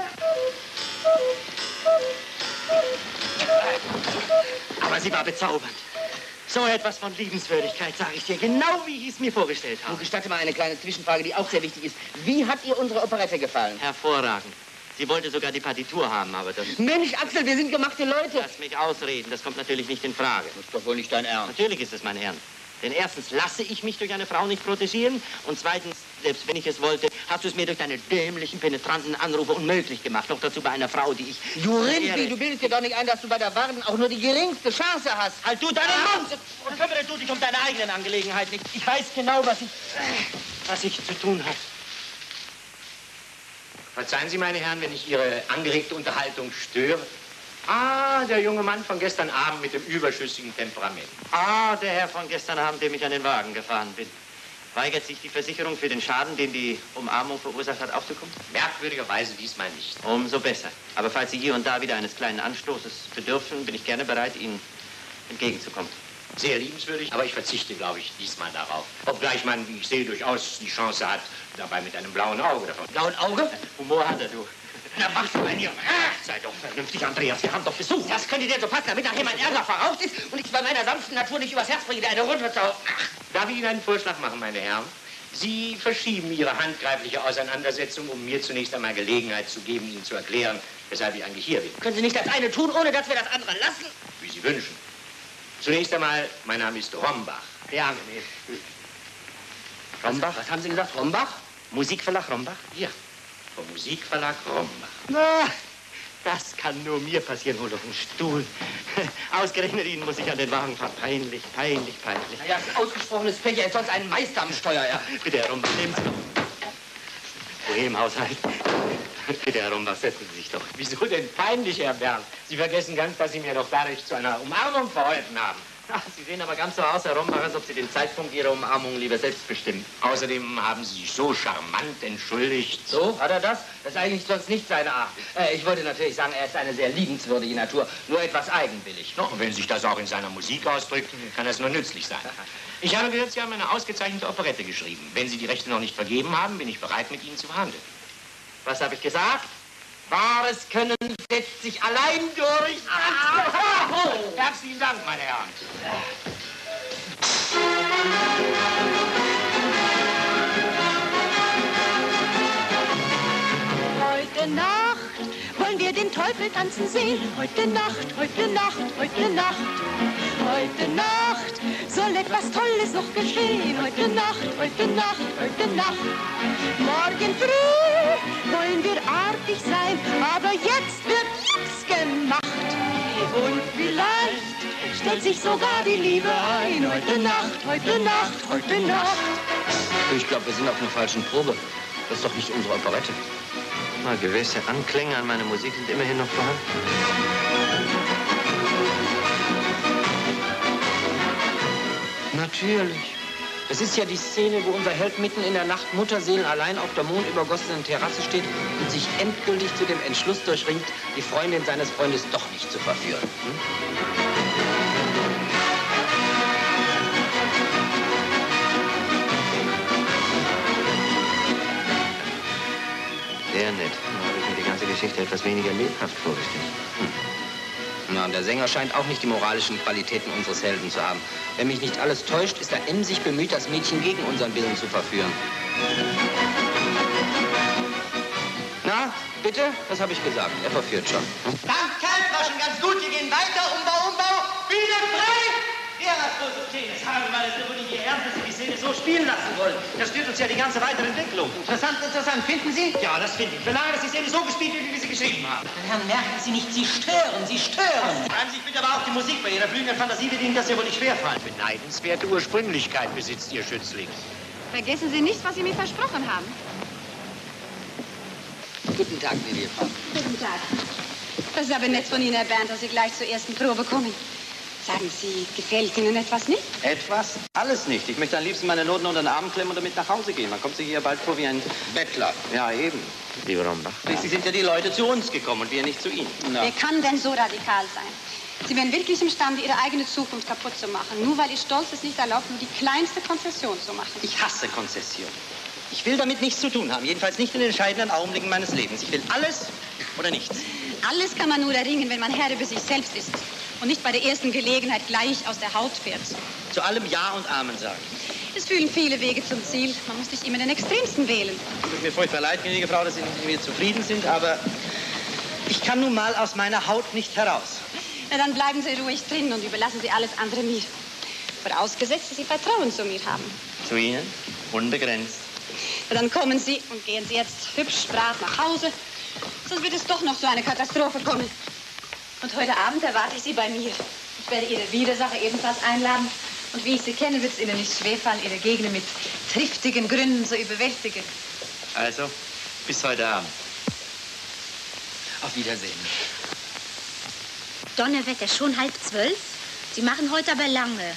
S5: Aber sie war bezaubernd. So etwas von Liebenswürdigkeit, sage ich dir, genau wie ich es mir vorgestellt habe.
S6: Nun gestatte mal eine kleine Zwischenfrage, die auch sehr wichtig ist. Wie hat ihr unsere Operette gefallen?
S5: Hervorragend. Sie wollte sogar die Partitur haben, aber das...
S6: Mensch, Axel, wir sind gemachte Leute.
S5: Lass mich ausreden, das kommt natürlich nicht in Frage.
S6: Das ist doch wohl nicht dein Ernst.
S5: Natürlich ist es mein Ernst. Denn erstens lasse ich mich durch eine Frau nicht protegieren und zweitens, selbst wenn ich es wollte, hast du es mir durch deine dämlichen, penetranten Anrufe unmöglich gemacht. Noch dazu bei einer Frau, die ich...
S6: Du Rindvieh, du bildest dir doch nicht ein, dass du bei der Warden auch nur die geringste Chance hast.
S5: Halt du deinen Mund und kümmere du dich um deine eigenen Angelegenheiten nicht. Ich weiß genau, was ich, was ich zu tun habe.
S3: Verzeihen Sie, meine Herren, wenn ich Ihre angeregte Unterhaltung störe. Ah, der junge Mann von gestern Abend mit dem überschüssigen Temperament.
S5: Ah, der Herr von gestern Abend, dem ich an den Wagen gefahren bin. Weigert sich die Versicherung für den Schaden, den die Umarmung verursacht hat, aufzukommen?
S3: Merkwürdigerweise diesmal nicht.
S5: Umso besser. Aber falls Sie hier und da wieder eines kleinen Anstoßes bedürfen, bin ich gerne bereit, Ihnen entgegenzukommen.
S3: Sehr liebenswürdig, aber ich verzichte, glaube ich, diesmal darauf. Obgleich man, wie ich sehe, durchaus die Chance hat, dabei mit einem blauen Auge davon.
S6: Blauen Auge?
S5: Humor hat er, du.
S3: Na, mach's mal hier. Sei doch vernünftig, Andreas. Wir haben doch Besuch.
S6: Das könnte dir so passen, damit nachher mein Ärger voraus ist und ich bei meiner sanften Natur nicht übers Herz bringe, dir eine runterzuhauen.
S3: Darf ich Ihnen einen Vorschlag machen, meine Herren? Sie verschieben Ihre handgreifliche Auseinandersetzung, um mir zunächst einmal Gelegenheit zu geben, Ihnen zu erklären, weshalb ich eigentlich hier bin.
S6: Können Sie nicht das eine tun, ohne dass wir das andere lassen?
S3: Wie Sie wünschen. Zunächst einmal, mein Name ist Rombach.
S5: Sehr angenehm.
S6: Rombach? Was haben Sie gesagt, Rombach?
S5: Musikverlag Rombach?
S3: Ja, vom Musikverlag Rombach.
S5: Na, das kann nur mir passieren. Hol doch einen Stuhl. Ausgerechnet Ihnen muss ich an den Wagen fahren. Peinlich, peinlich, peinlich.
S6: Na ja, das ist ausgesprochenes Pech. Er ist sonst ein Meister am Steuer, ja.
S5: Bitte, Herr Rombach, nehmen Sie doch. Wohin im Haushalt? Bitte, Herr Rombach, setzen Sie sich doch.
S3: Wieso denn peinlich, Herr Berndt? Sie vergessen ganz, dass Sie mir doch dadurch zu einer Umarmung verholfen haben.
S5: Ach, Sie sehen aber ganz so aus, Herr Rombach, als ob Sie den Zeitpunkt Ihrer Umarmung lieber selbst bestimmen.
S3: Außerdem haben Sie sich so charmant entschuldigt.
S6: So, hat er das? Das ist eigentlich sonst nicht seine Art. Äh, ich wollte natürlich sagen, er ist eine sehr liebenswürdige Natur, nur etwas eigenwillig.
S3: No, wenn sich das auch in seiner Musik ausdrückt, kann das nur nützlich sein. Ich habe gehört, Sie haben eine ausgezeichnete Operette geschrieben. Wenn Sie die Rechte noch nicht vergeben haben, bin ich bereit, mit Ihnen zu verhandeln.
S5: Was habe ich gesagt? Wahres Können setzt sich allein durch.
S3: Ah, oh. Herzlichen Dank, meine Herren.
S1: Heute Nacht wollen wir den Teufel tanzen sehen. Heute Nacht, heute Nacht, heute Nacht. Heute Nacht soll etwas Tolles noch geschehen. Heute Nacht, heute Nacht, heute Nacht. Morgen früh wollen wir artig sein, aber jetzt wird nichts gemacht. Und vielleicht stellt sich sogar die Liebe ein. Heute Nacht, heute Nacht, heute Nacht.
S6: Ich glaube, wir sind auf einer falschen Probe. Das ist doch nicht unsere Operette.
S5: Mal gewisse Anklänge an meine Musik sind immerhin noch vorhanden.
S6: Natürlich. Es ist ja die Szene, wo unser Held mitten in der Nacht Mutterseelen allein auf der mondübergossenen Terrasse steht und sich endgültig zu dem Entschluss durchringt, die Freundin seines Freundes doch nicht zu verführen. Hm?
S5: Sehr nett. Da habe ich mir die ganze Geschichte etwas weniger lebhaft vorgestellt. Hm.
S6: Na, und der Sänger scheint auch nicht die moralischen Qualitäten unseres Helden zu haben. Wenn mich nicht alles täuscht, ist er emsig bemüht, das Mädchen gegen unseren Willen zu verführen. Na, bitte? Das habe ich gesagt. Er verführt schon. Hm?
S5: Danke, war schon ganz gut. Wir gehen weiter. Umbau, Umbau. Bühne frei!
S3: Vera Prosotenes, haben wir mal das wohl in die Ernte, dass Sie die Szene so spielen lassen wollen. Das stört uns ja die ganze weitere Entwicklung.
S5: Interessant, interessant. Finden Sie?
S3: Ja, das finde ich. Ich verlange, dass die Szene so gespielt wird, wie wir sie geschrieben haben.
S5: Herrn, merken Sie nicht, Sie stören, Sie stören.
S3: Schreiben Sie sich bitte aber auch die Musik. Bei Ihrer blühenden Fantasie wird Ihnen das ja wohl nicht schwerfallen. Beneidenswerte Ursprünglichkeit besitzt Ihr Schützling.
S2: Vergessen Sie nicht, was Sie mir versprochen haben.
S6: Guten Tag, liebe Frau.
S2: Guten Tag. Das ist aber nett von Ihnen, Herr Bernd, dass Sie gleich zur ersten Probe kommen. Sagen Sie, gefällt Ihnen etwas nicht?
S5: Etwas? Alles nicht. Ich möchte am liebsten meine Noten unter den Arm klemmen und damit nach Hause gehen. Man kommt sich hier bald vor wie ein
S6: Bettler.
S5: Ja, eben. Lieber Rombach. Schließlich sind ja die Leute zu uns gekommen und wir nicht zu ihnen.
S2: Na. Wer kann denn so radikal sein? Sie wären wirklich imstande, Ihre eigene Zukunft kaputt zu machen, nur weil Ihr Stolz es nicht erlaubt, nur die kleinste Konzession zu machen.
S5: Ich hasse Konzession. Ich will damit nichts zu tun haben, jedenfalls nicht in den entscheidenden Augenblicken meines Lebens. Ich will alles oder nichts.
S2: Alles kann man nur erringen, wenn man Herr über sich selbst ist und nicht bei der ersten Gelegenheit gleich aus der Haut fährt.
S5: Zu allem Ja und Amen sagen.
S2: Es führen viele Wege zum Ziel. Man muss nicht immer den Extremsten wählen.
S5: Es tut mir furchtbar leid, gnädige Frau, dass Sie nicht mit mir zufrieden sind, aber ich kann nun mal aus meiner Haut nicht heraus.
S2: Na, dann bleiben Sie ruhig drin und überlassen Sie alles andere mir. Vorausgesetzt, dass Sie Vertrauen zu mir haben.
S5: Zu Ihnen? Unbegrenzt.
S2: Na, dann kommen Sie und gehen Sie jetzt hübsch brav nach Hause. Sonst wird es doch noch zu einer Katastrophe kommen. Und heute Abend erwarte ich Sie bei mir. Ich werde Ihre Widersacher ebenfalls einladen. Und wie ich Sie kenne, wird es Ihnen nicht schwerfallen, Ihre Gegner mit triftigen Gründen zu überwältigen.
S5: Also, bis heute Abend.
S6: Auf Wiedersehen.
S9: Donnerwetter, schon halb zwölf? Sie machen heute aber lange.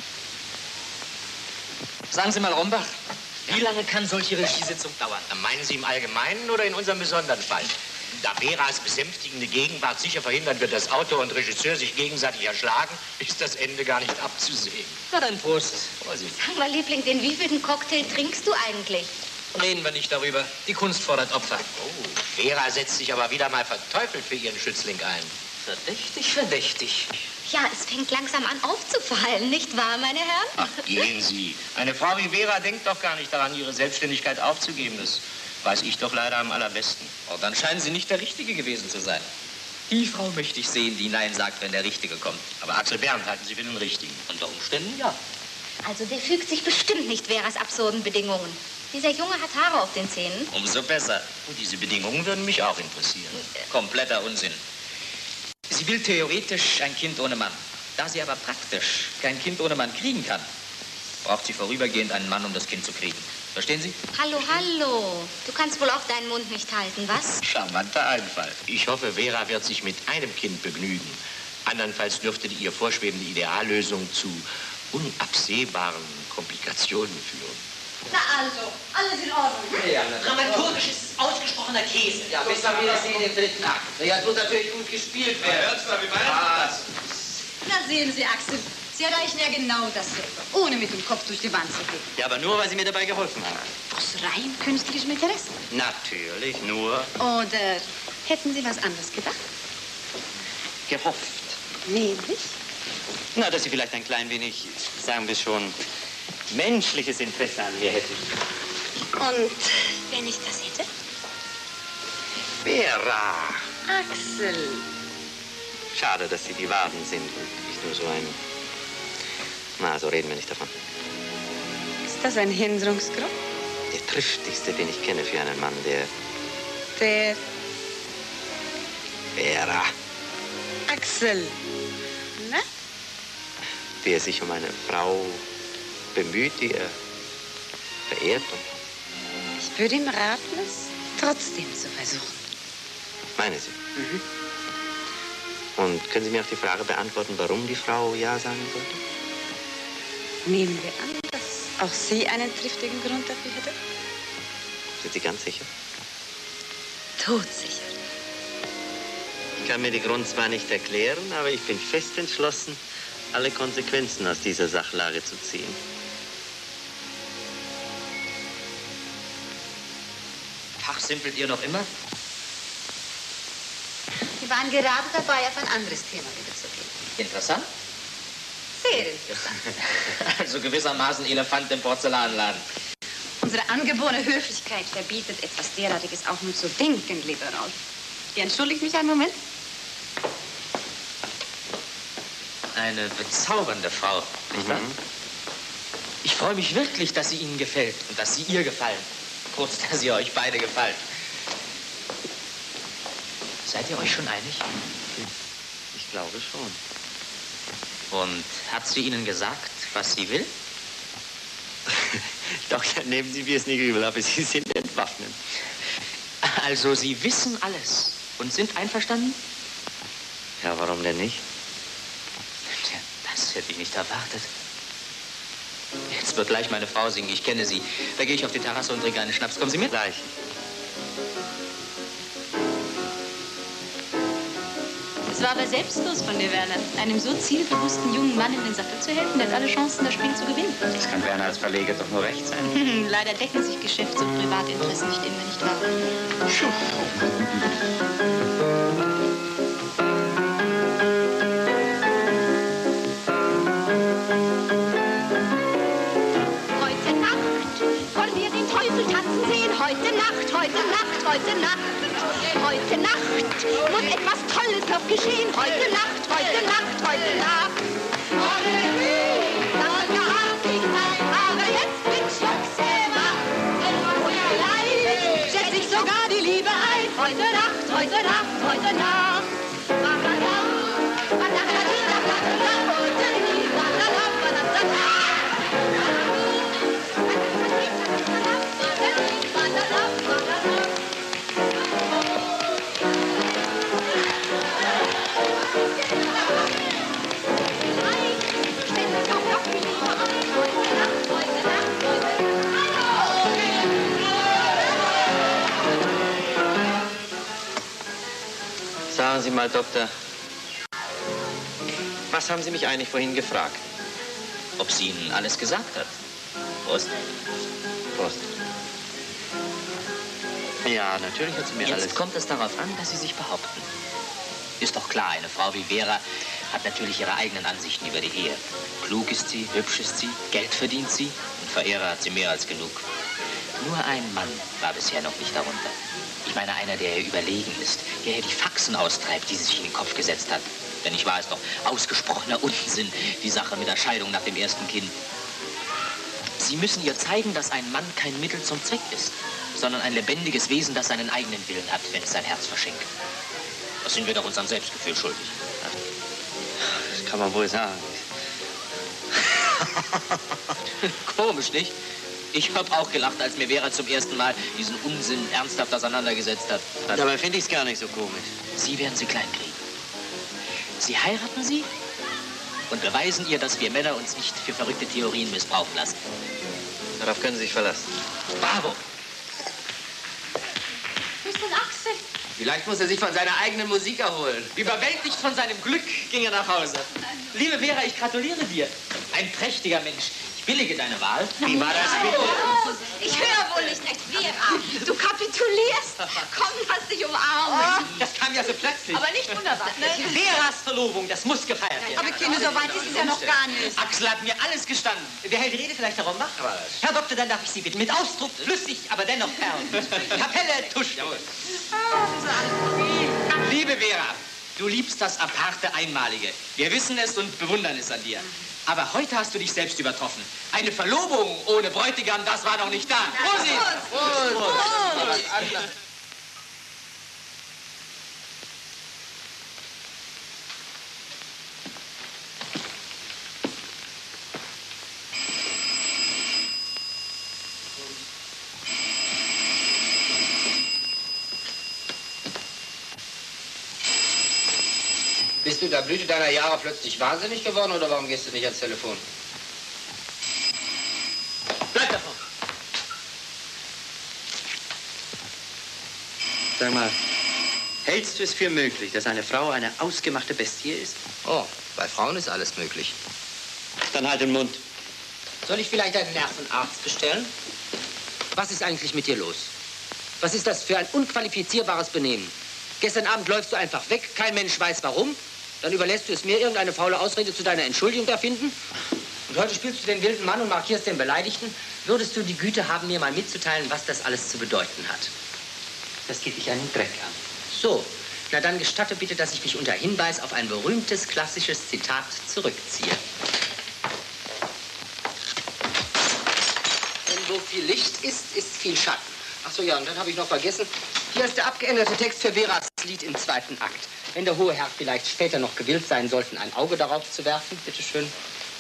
S8: Sagen Sie mal, Rombach, wie lange kann solche Regiesitzung dauern?
S3: Meinen Sie im Allgemeinen oder in unserem besonderen Fall? Da Veras besänftigende Gegenwart sicher verhindern wird, dass Autor und Regisseur sich gegenseitig erschlagen, ist das Ende gar nicht abzusehen.
S8: Na dann Prost.
S3: Vorsicht.
S9: Sag mal, Liebling, den wievielten Cocktail trinkst du eigentlich?
S8: Reden wir nicht darüber. Die Kunst fordert Opfer.
S3: Oh, Vera setzt sich aber wieder mal verteufelt für ihren Schützling ein.
S8: Verdächtig, verdächtig.
S9: Ja, es fängt langsam an aufzufallen, nicht wahr, meine Herren?
S3: Ach, gehen Sie. Eine Frau wie Vera denkt doch gar nicht daran, ihre Selbstständigkeit aufzugeben. Das weiß ich doch leider am allerbesten.
S8: Oh, dann scheinen Sie nicht der Richtige gewesen zu sein. Die Frau möchte ich sehen, die Nein sagt, wenn der Richtige kommt.
S3: Aber Axel Bernd halten Sie für den Richtigen.
S8: Unter Umständen ja.
S9: Also der fügt sich bestimmt nicht Veras absurden Bedingungen. Dieser Junge hat Haare auf den Zähnen.
S8: Umso besser.
S3: Und diese Bedingungen würden mich auch interessieren.
S8: Kompletter Unsinn. Sie will theoretisch ein Kind ohne Mann. Da sie aber praktisch kein Kind ohne Mann kriegen kann, braucht sie vorübergehend einen Mann, um das Kind zu kriegen. Verstehen Sie?
S9: Hallo, hallo. Du kannst wohl auch deinen Mund nicht halten, was?
S3: Charmanter Einfall. Ich hoffe, Vera wird sich mit einem Kind begnügen. Andernfalls dürfte die ihr vorschwebende Ideallösung zu unabsehbaren Komplikationen führen.
S2: Na also, alles in Ordnung.
S5: Ja,
S8: Dramaturgisch ist es ausgesprochener Käse.
S5: Ja, bis wir wieder sehen im dritten Akt. Ja, es muss natürlich gut gespielt werden.
S11: Hört's mal, wie meinen Sie das?
S2: Na sehen Sie, Axel. Sie erreichen ja genau dasselbe, ohne mit dem Kopf durch die Wand zu gehen.
S5: Ja, aber nur, weil Sie mir dabei geholfen haben.
S2: Aus rein künstlichem Interesse.
S5: Natürlich, nur
S2: Oder hätten Sie was anderes gedacht?
S5: gehofft.
S2: Nämlich?
S5: Na, dass Sie vielleicht ein klein wenig, sagen wir schon, menschliches Interesse an mir hätten.
S2: Und wenn ich das hätte?
S5: Vera!
S2: Axel.
S5: Schade, dass Sie die Waden sind und ich nur so ein... Na, so reden wir nicht davon.
S2: Ist das ein Hinderungsgrund?
S5: Der triftigste, den ich kenne für einen Mann, der...
S2: Der
S5: Vera.
S2: Axel. Na?
S5: Der sich um eine Frau bemüht, die er verehrt. Und
S2: Ich würde ihm raten, es trotzdem zu versuchen.
S5: meine Sie?
S2: Mhm.
S5: Und können Sie mir auch die Frage beantworten, warum die Frau Ja sagen sollte?
S2: Nehmen wir an, dass auch sie einen triftigen Grund dafür hätte?
S5: Sind Sie ganz sicher?
S2: Todsicher.
S5: Ich kann mir den Grund zwar nicht erklären, aber ich bin fest entschlossen, alle Konsequenzen aus dieser Sachlage zu ziehen.
S8: Fachsimpelt ihr noch immer?
S2: Wir waren gerade dabei, auf ein anderes Thema überzugehen.
S8: Interessant?
S2: Sehr interessant.
S8: Also gewissermaßen Elefant im Porzellanladen.
S2: Unsere angeborene Höflichkeit verbietet etwas derartiges auch nur zu denken, lieber Rolf. Ihr entschuldigt mich einen Moment?
S8: Eine bezaubernde Frau, nicht wahr? Mhm. Ich freue mich wirklich, dass sie Ihnen gefällt und dass Sie ihr gefallen. Kurz, dass ihr euch beide gefallen. Seid ihr euch schon einig?
S5: Ich glaube schon.
S8: Und hat sie Ihnen gesagt, was sie will?
S5: Doch, ja, nehmen Sie mir es nicht übel, aber Sie sind entwaffnet.
S8: Also, Sie wissen alles und sind einverstanden?
S5: Ja, warum denn nicht?
S8: Tja, das hätte ich nicht erwartet. Jetzt wird gleich meine Frau singen, ich kenne sie. Da gehe ich auf die Terrasse und trinke einen Schnaps. Kommen Sie mit?
S5: Gleich.
S9: Es war aber selbstlos von dir, Werner, einem so zielbewussten jungen Mann in den Sattel zu helfen, der hat alle Chancen, das Spiel zu gewinnen.
S3: Das kann Werner als Verleger doch nur recht sein.
S9: Leider decken sich Geschäfts- und Privatinteressen nicht immer, nicht wahr?
S1: Heute Nacht wollen wir den Teufel tanzen sehen. Heute Nacht, heute Nacht, heute Nacht. Heute Nacht muss etwas Tolles noch geschehen. Heute Nacht, heute Nacht, heute Nacht. Das gehabt ich sein, aber jetzt bin ich wach. Und vielleicht schätze ich sogar die Liebe ein. Heute Nacht, heute Nacht, heute Nacht.
S5: Sagen Sie mal, Doktor, was haben Sie mich eigentlich vorhin gefragt?
S8: Ob sie Ihnen alles gesagt hat. Prost.
S5: Prost. Ja, natürlich hat sie mir
S8: Jetzt
S5: alles...
S8: Jetzt kommt es darauf an, dass Sie sich behaupten. Ist doch klar, eine Frau wie Vera hat natürlich ihre eigenen Ansichten über die Ehe. Klug ist sie, hübsch ist sie, Geld verdient sie und Verehrer hat sie mehr als genug. Nur ein Mann war bisher noch nicht darunter. Ich meine, einer, der ihr überlegen ist, der ihr die Faxen austreibt, die sie sich in den Kopf gesetzt hat. Denn ich war es doch ausgesprochener Unsinn, die Sache mit der Scheidung nach dem ersten Kind. Sie müssen ihr zeigen, dass ein Mann kein Mittel zum Zweck ist, sondern ein lebendiges Wesen, das seinen eigenen Willen hat, wenn es sein Herz verschenkt. Das sind wir doch unserem Selbstgefühl schuldig.
S5: Das kann man wohl sagen.
S8: Komisch, nicht? Ich habe auch gelacht, als mir Vera zum ersten Mal diesen Unsinn ernsthaft auseinandergesetzt hat.
S5: Dabei finde ich es gar nicht so komisch.
S8: Sie werden sie klein kriegen. Sie heiraten sie und beweisen ihr, dass wir Männer uns nicht für verrückte Theorien missbrauchen lassen.
S5: Darauf können Sie sich verlassen.
S8: Bravo!
S2: Wo ist denn Axel?
S6: Vielleicht muss er sich von seiner eigenen Musik erholen.
S8: Überwältigt von seinem Glück ging er nach Hause. Liebe Vera, ich gratuliere dir. Ein prächtiger Mensch. Ich billige deine Wahl. Wie war das bitte?
S9: Oh, ich höre wohl nicht recht, Vera. Du kapitulierst. Komm, lass dich umarmen.
S8: Oh, das kam ja so plötzlich.
S9: Aber nicht unerwartet.
S8: Veras Verlobung, das muss gefeiert werden.
S2: Aber Kinder, so weit ist es ja noch gar nicht.
S8: Axel hat mir alles gestanden. Wer hält die Rede vielleicht darum macht? Herr Doktor, dann darf ich Sie bitten. Mit Ausdruck, flüssig, aber dennoch fern. Kapelle, Tusch. Liebe Vera, du liebst das Aparte Einmalige. Wir wissen es und bewundern es an dir. Aber heute hast du dich selbst übertroffen. Eine Verlobung ohne Bräutigam, das war noch nicht da. Prosit! Prost! Prost! Prost!
S6: Bist du in der Blüte deiner Jahre plötzlich wahnsinnig geworden oder warum gehst du nicht ans Telefon?
S5: Sag mal, hältst du es für möglich, dass eine Frau eine ausgemachte Bestie ist?
S6: Oh, bei Frauen ist alles möglich.
S5: Dann halt den Mund.
S6: Soll ich vielleicht einen Nervenarzt bestellen? Was ist eigentlich mit dir los? Was ist das für ein unqualifizierbares Benehmen? Gestern Abend läufst du einfach weg, kein Mensch weiß warum. Dann überlässt du es mir, irgendeine faule Ausrede zu deiner Entschuldigung erfinden. Und heute spielst du den wilden Mann und markierst den Beleidigten. Würdest du die Güte haben, mir mal mitzuteilen, was das alles zu bedeuten hat?
S5: Das geht dich einen Dreck an.
S6: So, na dann gestatte bitte, dass ich mich unter Hinweis auf ein berühmtes klassisches Zitat zurückziehe. Denn wo viel Licht ist, ist viel Schatten. Ach so, ja, und dann habe ich noch vergessen. Hier ist der abgeänderte Text für Veras Lied im zweiten Akt. Wenn der hohe Herr vielleicht später noch gewillt sein sollten, ein Auge darauf zu werfen, bitteschön.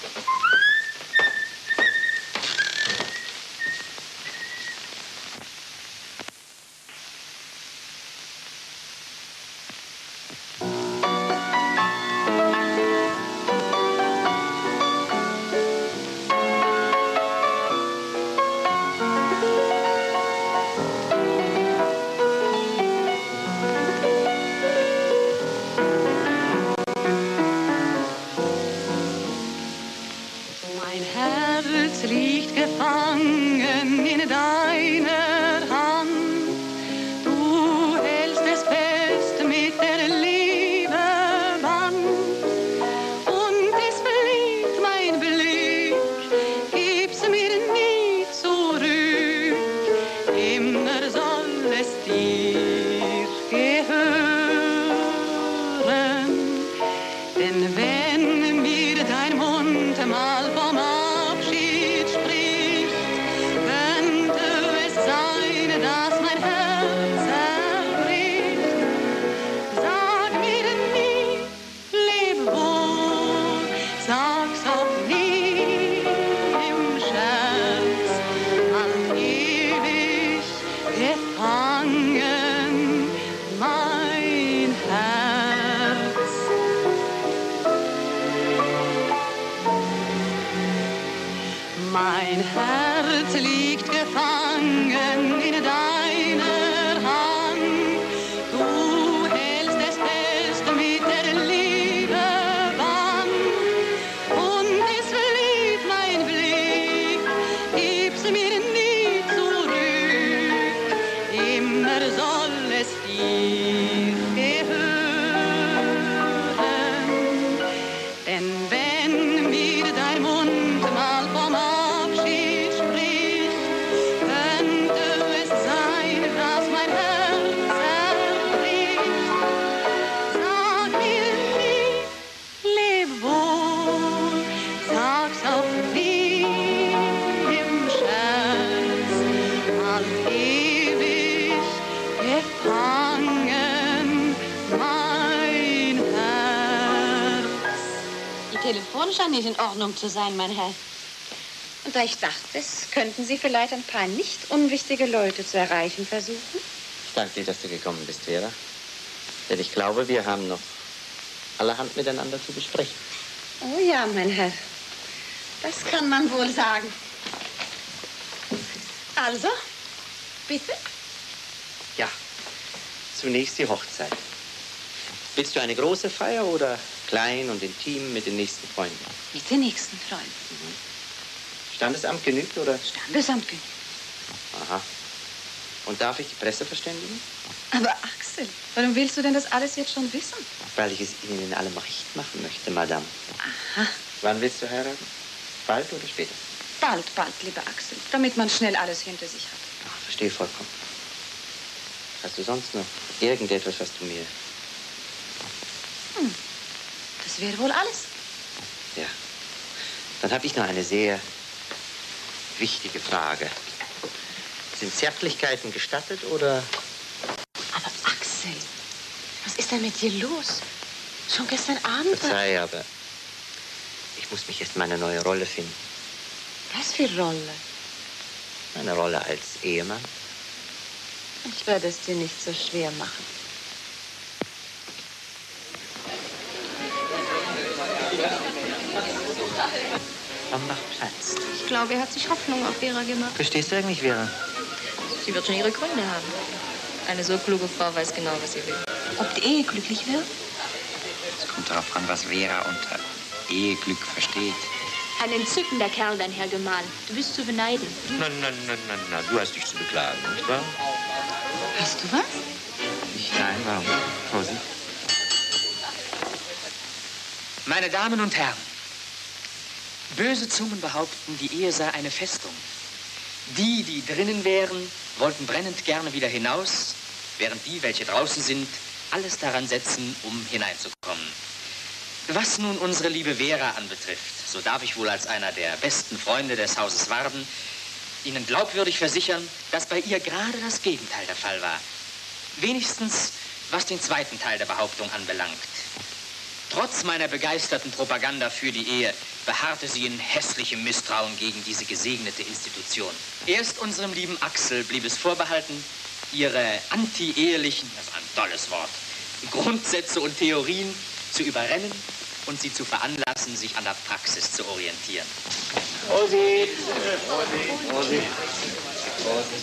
S2: Scheint nicht in Ordnung zu sein, mein Herr. Und da ich dachte, es könnten Sie vielleicht ein paar nicht unwichtige Leute zu erreichen versuchen.
S5: Ich danke dir, dass du gekommen bist, Vera. Denn ich glaube, wir haben noch allerhand miteinander zu besprechen.
S2: Oh ja, mein Herr. Das kann man wohl sagen. Also, bitte?
S5: Ja, zunächst die Hochzeit. Willst du eine große Feier oder klein und intim mit den nächsten Freunden?
S2: Mit den nächsten Freunden.
S5: Mhm. Standesamt genügt, oder?
S2: Standesamt genügt.
S5: Aha. Und darf ich die Presse verständigen?
S2: Aber Axel, warum willst du denn das alles jetzt schon wissen?
S5: Weil ich es Ihnen in allem recht machen möchte, Madame.
S2: Aha.
S5: Wann willst du heiraten? Bald oder später?
S2: Bald, bald, lieber Axel, damit man schnell alles hinter sich hat.
S5: Ach, verstehe vollkommen. Hast du sonst noch irgendetwas, was du mir...
S2: Hm. Das wäre wohl alles.
S5: Ja. Dann habe ich noch eine sehr wichtige Frage. Sind Zärtlichkeiten gestattet oder...
S2: Aber Axel, was ist denn mit dir los? Schon gestern Abend?
S5: Verzeih, aber ich muss mich erst mal eine neue Rolle finden.
S2: Was für Rolle?
S5: Eine Rolle als Ehemann.
S2: Ich werde es dir nicht so schwer machen.
S5: Warum macht Platz?
S9: Ich glaube, er hat sich Hoffnung auf Vera gemacht.
S5: Verstehst du eigentlich, Vera?
S9: Sie wird schon ihre Gründe haben.
S12: Eine so kluge Frau weiß genau, was sie will.
S2: Ob die Ehe glücklich wird?
S8: Es kommt darauf an, was Vera unter Eheglück versteht.
S12: Ein entzückender Kerl, dein Herr Gemahl. Du bist zu beneiden.
S8: Na, na, na, na, na, du hast dich zu beklagen, nicht wahr?
S2: Hast du was?
S8: Nicht nein, warum? Vorsicht.
S13: Meine Damen und Herren, böse Zungen behaupten, die Ehe sei eine Festung. Die, die drinnen wären, wollten brennend gerne wieder hinaus, während die, welche draußen sind, alles daran setzen, um hineinzukommen. Was nun unsere liebe Vera anbetrifft, so darf ich wohl als einer der besten Freunde des Hauses Warden Ihnen glaubwürdig versichern, dass bei ihr gerade das Gegenteil der Fall war. Wenigstens, was den zweiten Teil der Behauptung anbelangt. Trotz meiner begeisterten Propaganda für die Ehe beharrte sie in hässlichem Misstrauen gegen diese gesegnete Institution. Erst unserem lieben Axel blieb es vorbehalten, ihre anti-ehelichen, das ist ein tolles Wort, Grundsätze und Theorien zu überrennen und sie zu veranlassen, sich an der Praxis zu orientieren.
S3: Vorsicht! Vorsicht! Vorsicht! Vorsicht!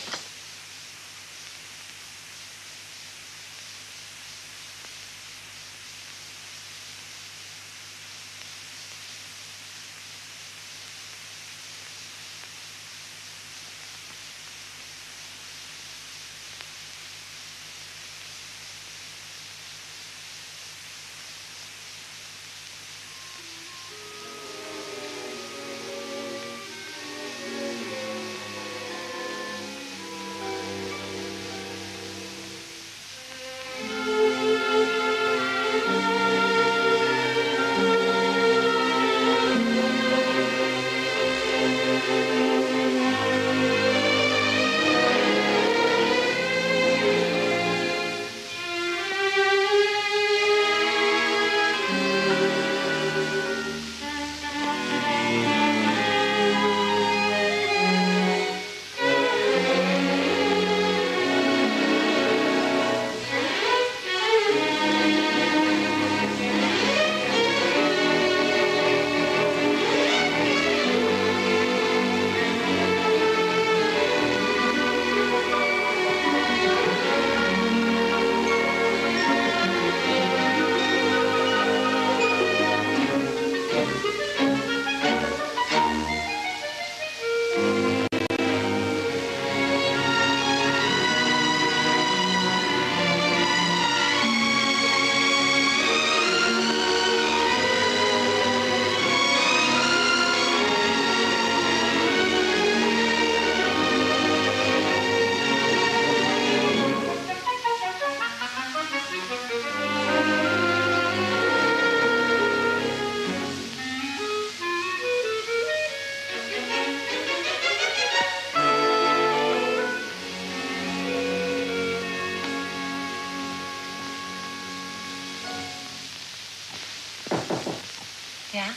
S2: Ja?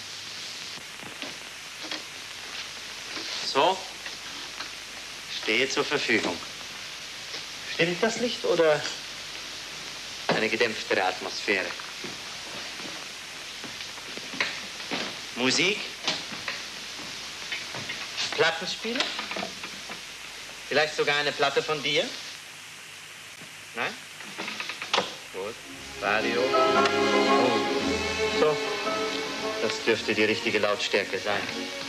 S3: So, stehe zur Verfügung. Stimmt das Licht oder eine gedämpftere Atmosphäre? Musik? Plattenspieler? Vielleicht sogar eine Platte von dir? Nein? Gut. Radio? Oh. So. Das dürfte die richtige Lautstärke sein.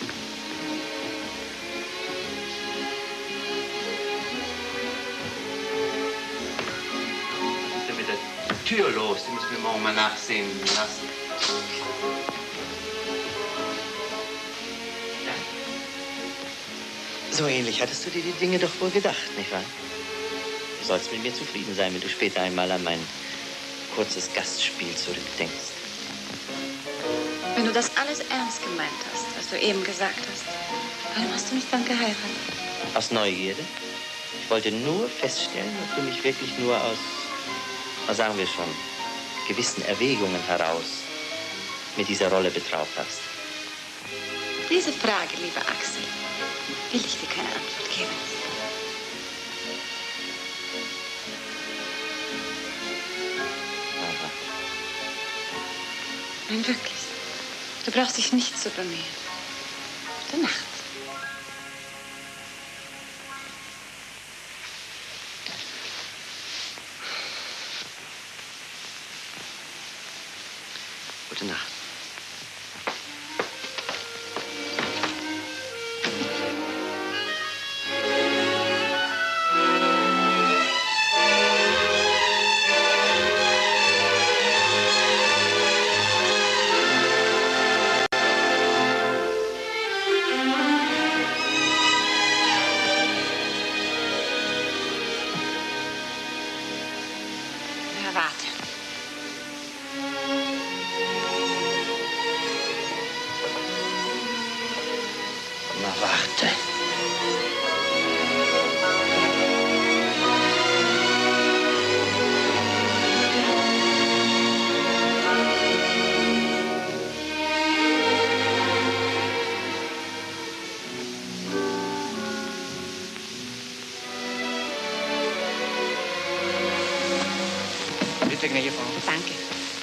S3: Was ist denn mit der Tür los? Die müssen wir morgen mal nachsehen lassen. Ja. So ähnlich hattest du dir die Dinge doch wohl gedacht, nicht wahr? Du sollst mit mir zufrieden sein, wenn du später einmal an mein kurzes Gastspiel zurückdenkst.
S2: Wenn du das alles ernst gemeint hast, was du eben gesagt hast, warum hast du mich dann geheiratet?
S3: Aus Neugierde. Ich wollte nur feststellen, ob du mich wirklich nur aus, was sagen wir schon, gewissen Erwägungen heraus mit dieser Rolle betraut hast.
S2: Diese Frage, lieber Axel, will ich dir keine Antwort geben.
S3: Aha.
S2: Nein, wirklich. Du brauchst dich nicht zu bemühen. Gute Nacht.
S5: Gute Nacht.
S2: Danke.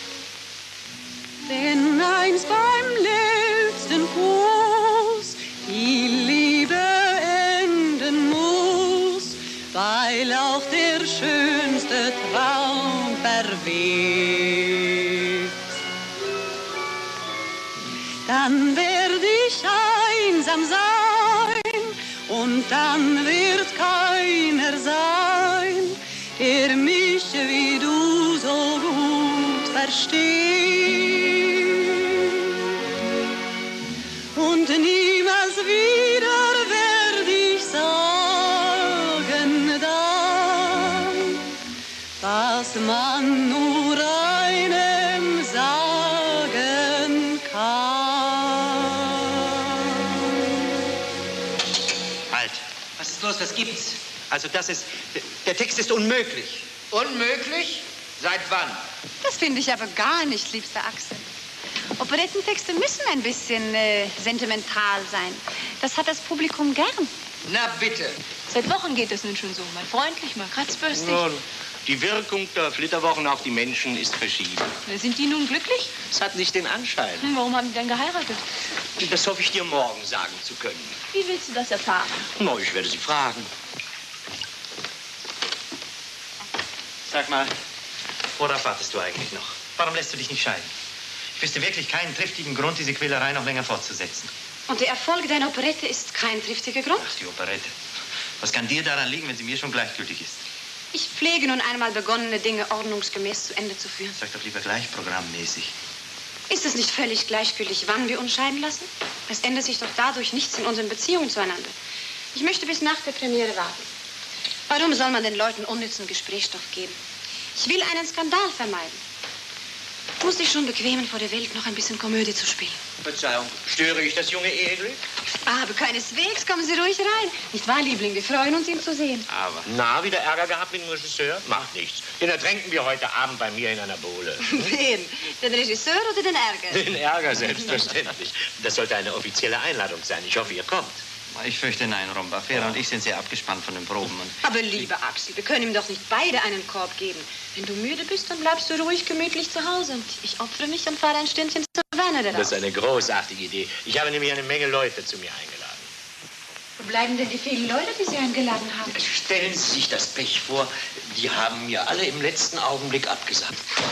S1: Wenn einst beim letzten Kuss die Liebe enden muss, weil auch der schönste Traum verweht, dann werd ich einsam sein und dann wird keiner sein, der mich wie du so gut versteht. Und niemals wieder werd ich sagen dann, was man nur einem sagen kann.
S5: Halt! Was ist los? Was gibt's? Also das ist... Der Text ist unmöglich.
S6: Unmöglich? Seit wann?
S2: Das finde ich aber gar nicht, liebster Axel. Operettentexte müssen ein bisschen äh, sentimental sein. Das hat das Publikum gern.
S6: Na bitte.
S12: Seit Wochen geht es nun schon so. Mal freundlich, mal kratzbürstig.
S3: Nun, die Wirkung der Flitterwochen auf die Menschen ist verschieden.
S12: Sind die nun glücklich?
S3: Es hat nicht den Anschein.
S12: Hm, warum haben die denn geheiratet?
S3: Das hoffe ich dir morgen sagen zu können.
S12: Wie willst du das erfahren?
S3: Na, ich werde sie fragen.
S5: Sag mal, worauf wartest du eigentlich noch? Warum lässt du dich nicht scheiden? Ich wüsste wirklich keinen triftigen Grund, diese Quälerei noch länger fortzusetzen.
S2: Und der Erfolg deiner Operette ist kein triftiger Grund?
S5: Ach, die Operette. Was kann dir daran liegen, wenn sie mir schon gleichgültig ist?
S2: Ich pflege nun einmal begonnene Dinge ordnungsgemäß zu Ende zu führen.
S5: Sag doch lieber gleich programmmäßig.
S2: Ist es nicht völlig gleichgültig, wann wir uns scheiden lassen? Es ändert sich doch dadurch nichts in unseren Beziehungen zueinander. Ich möchte bis nach der Premiere warten. Warum soll man den Leuten unnützen Gesprächsstoff geben? Ich will einen Skandal vermeiden. Du musst dich schon bequemen, vor der Welt noch ein bisschen Komödie zu spielen.
S3: Verzeihung, störe ich das junge Eheglück?
S2: Aber keineswegs, kommen Sie ruhig rein. Nicht wahr, Liebling? Wir freuen uns, ihn zu sehen.
S3: Aber, na, wieder Ärger gehabt mit dem Regisseur? Macht nichts. Den ertränken wir heute Abend bei mir in einer Bowle.
S2: Wen? Den Regisseur oder den Ärger?
S3: Den Ärger, selbstverständlich. Das sollte eine offizielle Einladung sein. Ich hoffe, ihr kommt.
S5: Ich fürchte, nein, Rombach. Vera und ich sind sehr abgespannt von den Proben. Und
S2: Aber lieber Axel, wir können ihm doch nicht beide einen Korb geben. Wenn du müde bist, dann bleibst du ruhig gemütlich zu Hause. Und ich opfere mich und fahre ein Stündchen zur Wanne darauf.
S3: Das ist eine großartige Idee. Ich habe nämlich eine Menge Leute zu mir eingeladen.
S2: Wo bleiben denn die vielen Leute, die Sie eingeladen haben?
S14: Stellen Sie sich das Pech vor, die haben mir alle im letzten Augenblick abgesagt.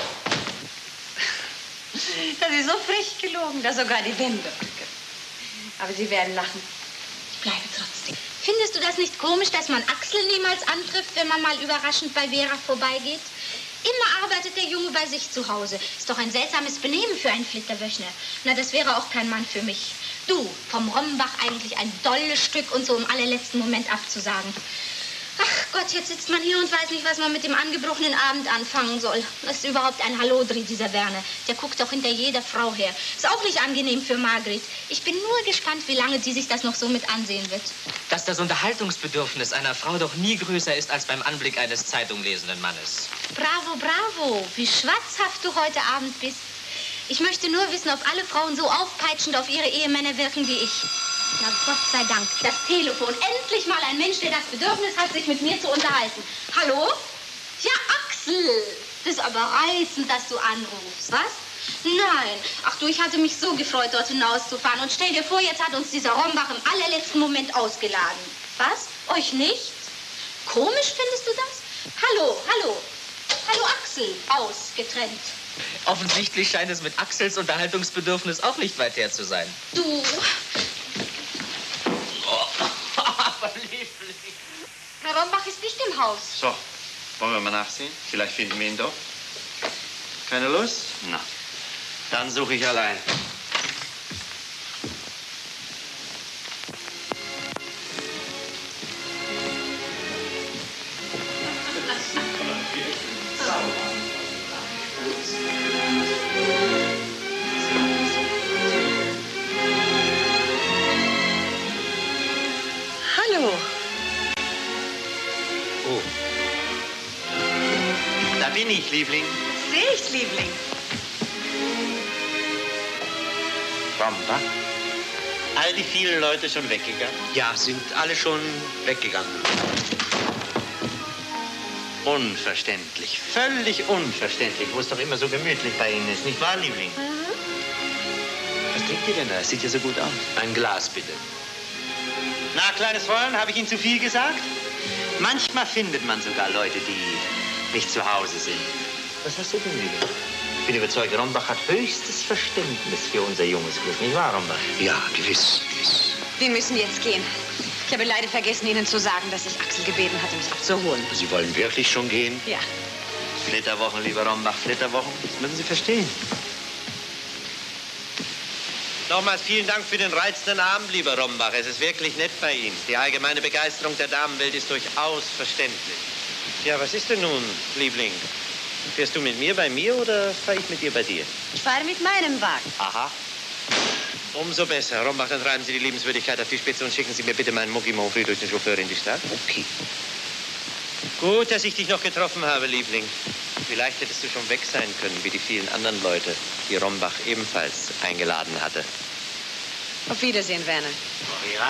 S2: Das ist so frech gelogen, dass sogar die Wände rücken. Aber Sie werden lachen. Ich bleibe trotzdem.
S9: Findest du das nicht komisch, dass man Axel niemals antrifft, wenn man mal überraschend bei Vera vorbeigeht? Immer arbeitet der Junge bei sich zu Hause. Ist doch ein seltsames Benehmen für einen Flitterwöchner. Na, das wäre auch kein Mann für mich. Du, vom Rombach eigentlich ein dolles Stück und so im allerletzten Moment abzusagen. Ach Gott, jetzt sitzt man hier und weiß nicht, was man mit dem angebrochenen Abend anfangen soll. Das ist überhaupt ein Hallodri, dieser Werner. Der guckt doch hinter jeder Frau her. Ist auch nicht angenehm für Margret. Ich bin nur gespannt, wie lange sie sich das noch so mit ansehen wird.
S8: Dass das Unterhaltungsbedürfnis einer Frau doch nie größer ist als beim Anblick eines zeitunglesenden Mannes.
S9: Bravo, bravo. Wie schwatzhaft du heute Abend bist. Ich möchte nur wissen, ob alle Frauen so aufpeitschend auf ihre Ehemänner wirken wie ich. Na, Gott sei Dank. Das Telefon. Endlich mal ein Mensch, der das Bedürfnis hat, sich mit mir zu unterhalten. Hallo? Ja, Axel. Das ist aber reizend, dass du anrufst, was? Nein. Ach du, ich hatte mich so gefreut, dort hinauszufahren. Und stell dir vor, jetzt hat uns dieser Rombach im allerletzten Moment ausgeladen. Was? Euch nicht? Komisch findest du das? Hallo, hallo. Hallo, Axel. Aus, getrennt.
S8: Offensichtlich scheint es mit Axels Unterhaltungsbedürfnis auch nicht weit her zu sein.
S9: Du. Herr Rombach ist nicht im Haus.
S15: So, wollen wir mal nachsehen? Vielleicht finden wir ihn doch. Keine Lust? Na, dann suche ich allein.
S2: Hallo.
S15: Oh. Da bin ich, Liebling.
S2: Sehe ich, Liebling.
S15: Rombach? All die vielen Leute schon weggegangen?
S14: Ja, sind alle schon weggegangen.
S15: Unverständlich, völlig unverständlich, wo es doch immer so gemütlich bei Ihnen ist, nicht wahr, Liebling?
S2: Mhm.
S15: Was trinkt ihr denn da? Es sieht ja so gut aus.
S14: Ein Glas, bitte.
S15: Na, kleines Fräulein, habe ich Ihnen zu viel gesagt? Manchmal findet man sogar Leute, die nicht zu Hause sind. Was hast du denn, Liebling? Ich bin überzeugt, Rombach hat höchstes Verständnis für unser junges Glück, nicht wahr, Rombach?
S14: Ja, gewiss, gewiss.
S2: Wir müssen jetzt gehen. Ich habe leider vergessen, Ihnen zu sagen, dass ich Axel gebeten hatte, mich abzuholen.
S14: Sie wollen wirklich schon gehen?
S2: Ja.
S15: Flitterwochen, lieber Rombach, Flitterwochen. Das müssen Sie verstehen. Nochmals vielen Dank für den reizenden Abend, lieber Rombach. Es ist wirklich nett bei Ihnen. Die allgemeine Begeisterung der Damenwelt ist durchaus verständlich. Ja, was ist denn nun, Liebling? Fährst du mit mir bei mir oder fahre ich mit dir bei dir?
S2: Ich fahre mit meinem Wagen.
S15: Aha. Umso besser. Rombach, dann treiben Sie die Liebenswürdigkeit auf die Spitze und schicken Sie mir bitte meinen Mucki Mofri durch den Chauffeur in die Stadt.
S14: Okay.
S15: Gut, dass ich dich noch getroffen habe, Liebling. Vielleicht hättest du schon weg sein können, wie die vielen anderen Leute, die Rombach ebenfalls eingeladen hatte.
S2: Auf Wiedersehen, Werner.
S15: Ja.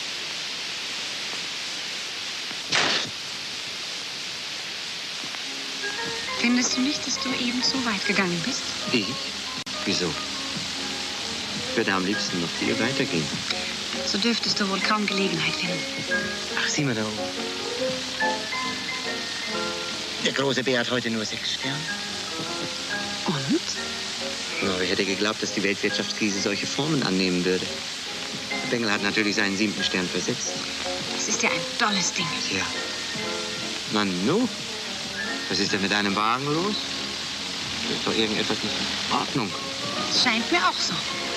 S2: Findest du nicht, dass du eben zu weit gegangen bist?
S15: Ich? Wieso? Ich würde am liebsten noch viel weitergehen.
S2: So dürftest du wohl kaum Gelegenheit finden.
S15: Ach, sieh mal da oben. Der große Bär hat heute nur sechs Sterne.
S2: Und?
S15: Na, aber ich hätte geglaubt, dass die Weltwirtschaftskrise solche Formen annehmen würde. Der Bengel hat natürlich seinen siebten Stern versetzt.
S2: Das ist ja ein tolles Ding.
S15: Ja. Na, nu? Was ist denn mit deinem Wagen los? Da ist doch irgendetwas nicht in Ordnung.
S2: Das scheint mir auch so.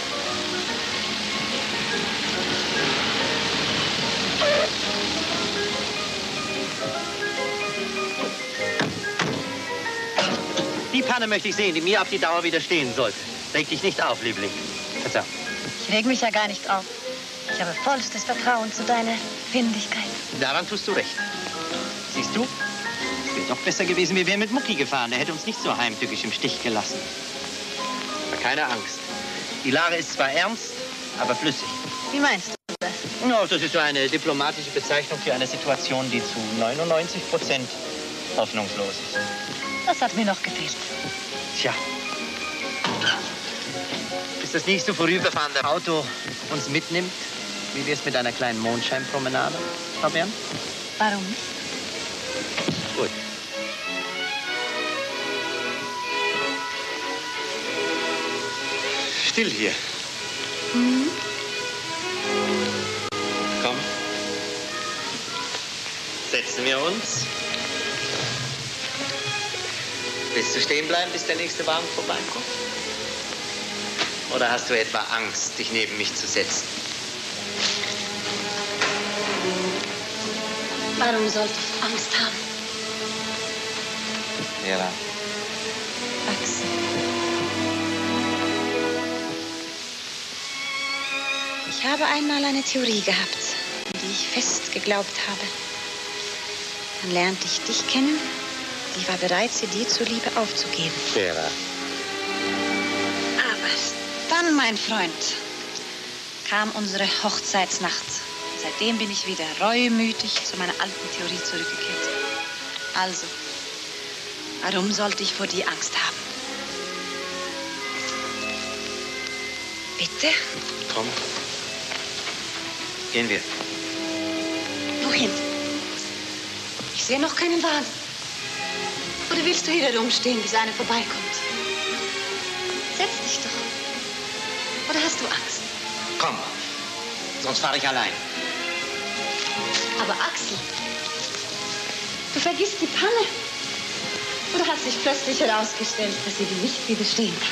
S15: Die Panne möchte ich sehen, die mir auf die Dauer widerstehen sollte. Reg dich nicht auf, Liebling. Verzeih.
S2: Ich reg mich ja gar nicht auf. Ich habe vollstes Vertrauen zu deiner Findigkeit.
S15: Daran tust du recht. Siehst du? Es wäre doch besser gewesen, wir wären mit Mucki gefahren. Er hätte uns nicht so heimtückisch im Stich gelassen. Aber keine Angst. Die Lage ist zwar ernst, aber flüssig.
S2: Wie meinst du das?
S15: No, das ist so eine diplomatische Bezeichnung für eine Situation, die zu neunundneunzig Prozent hoffnungslos ist.
S2: Das hat mir noch gefehlt.
S15: Tja. Bis das nächste vorüberfahrende Auto uns mitnimmt, wie wär's mit einer kleinen Mondscheinpromenade, Frau Bern?
S2: Warum nicht?
S15: Gut. Still hier.
S2: Mhm.
S15: Komm. Setzen wir uns. Willst du stehen bleiben, bis der nächste Wagen vorbeikommt? Oder hast du etwa Angst, dich neben mich zu setzen?
S2: Warum sollte ich Angst haben?
S15: Vera.
S2: Axel. Ich habe einmal eine Theorie gehabt, an die ich fest geglaubt habe. Dann lernte ich dich kennen. Ich war bereit, sie dir zuliebe aufzugeben.
S15: Vera.
S2: Aber dann, mein Freund, kam unsere Hochzeitsnacht. Seitdem bin ich wieder reumütig zu meiner alten Theorie zurückgekehrt. Also, warum sollte ich vor dir Angst haben? Bitte?
S15: Komm. Gehen wir.
S2: Wohin? Ich sehe noch keinen Wagen. Oder willst du hier rumstehen, bis einer vorbeikommt? Setz dich doch. Oder hast du Angst?
S5: Komm, sonst fahre ich allein.
S2: Aber Axel, du vergisst die Panne. Oder hat sich plötzlich herausgestellt, dass sie dir nicht widerstehen kann?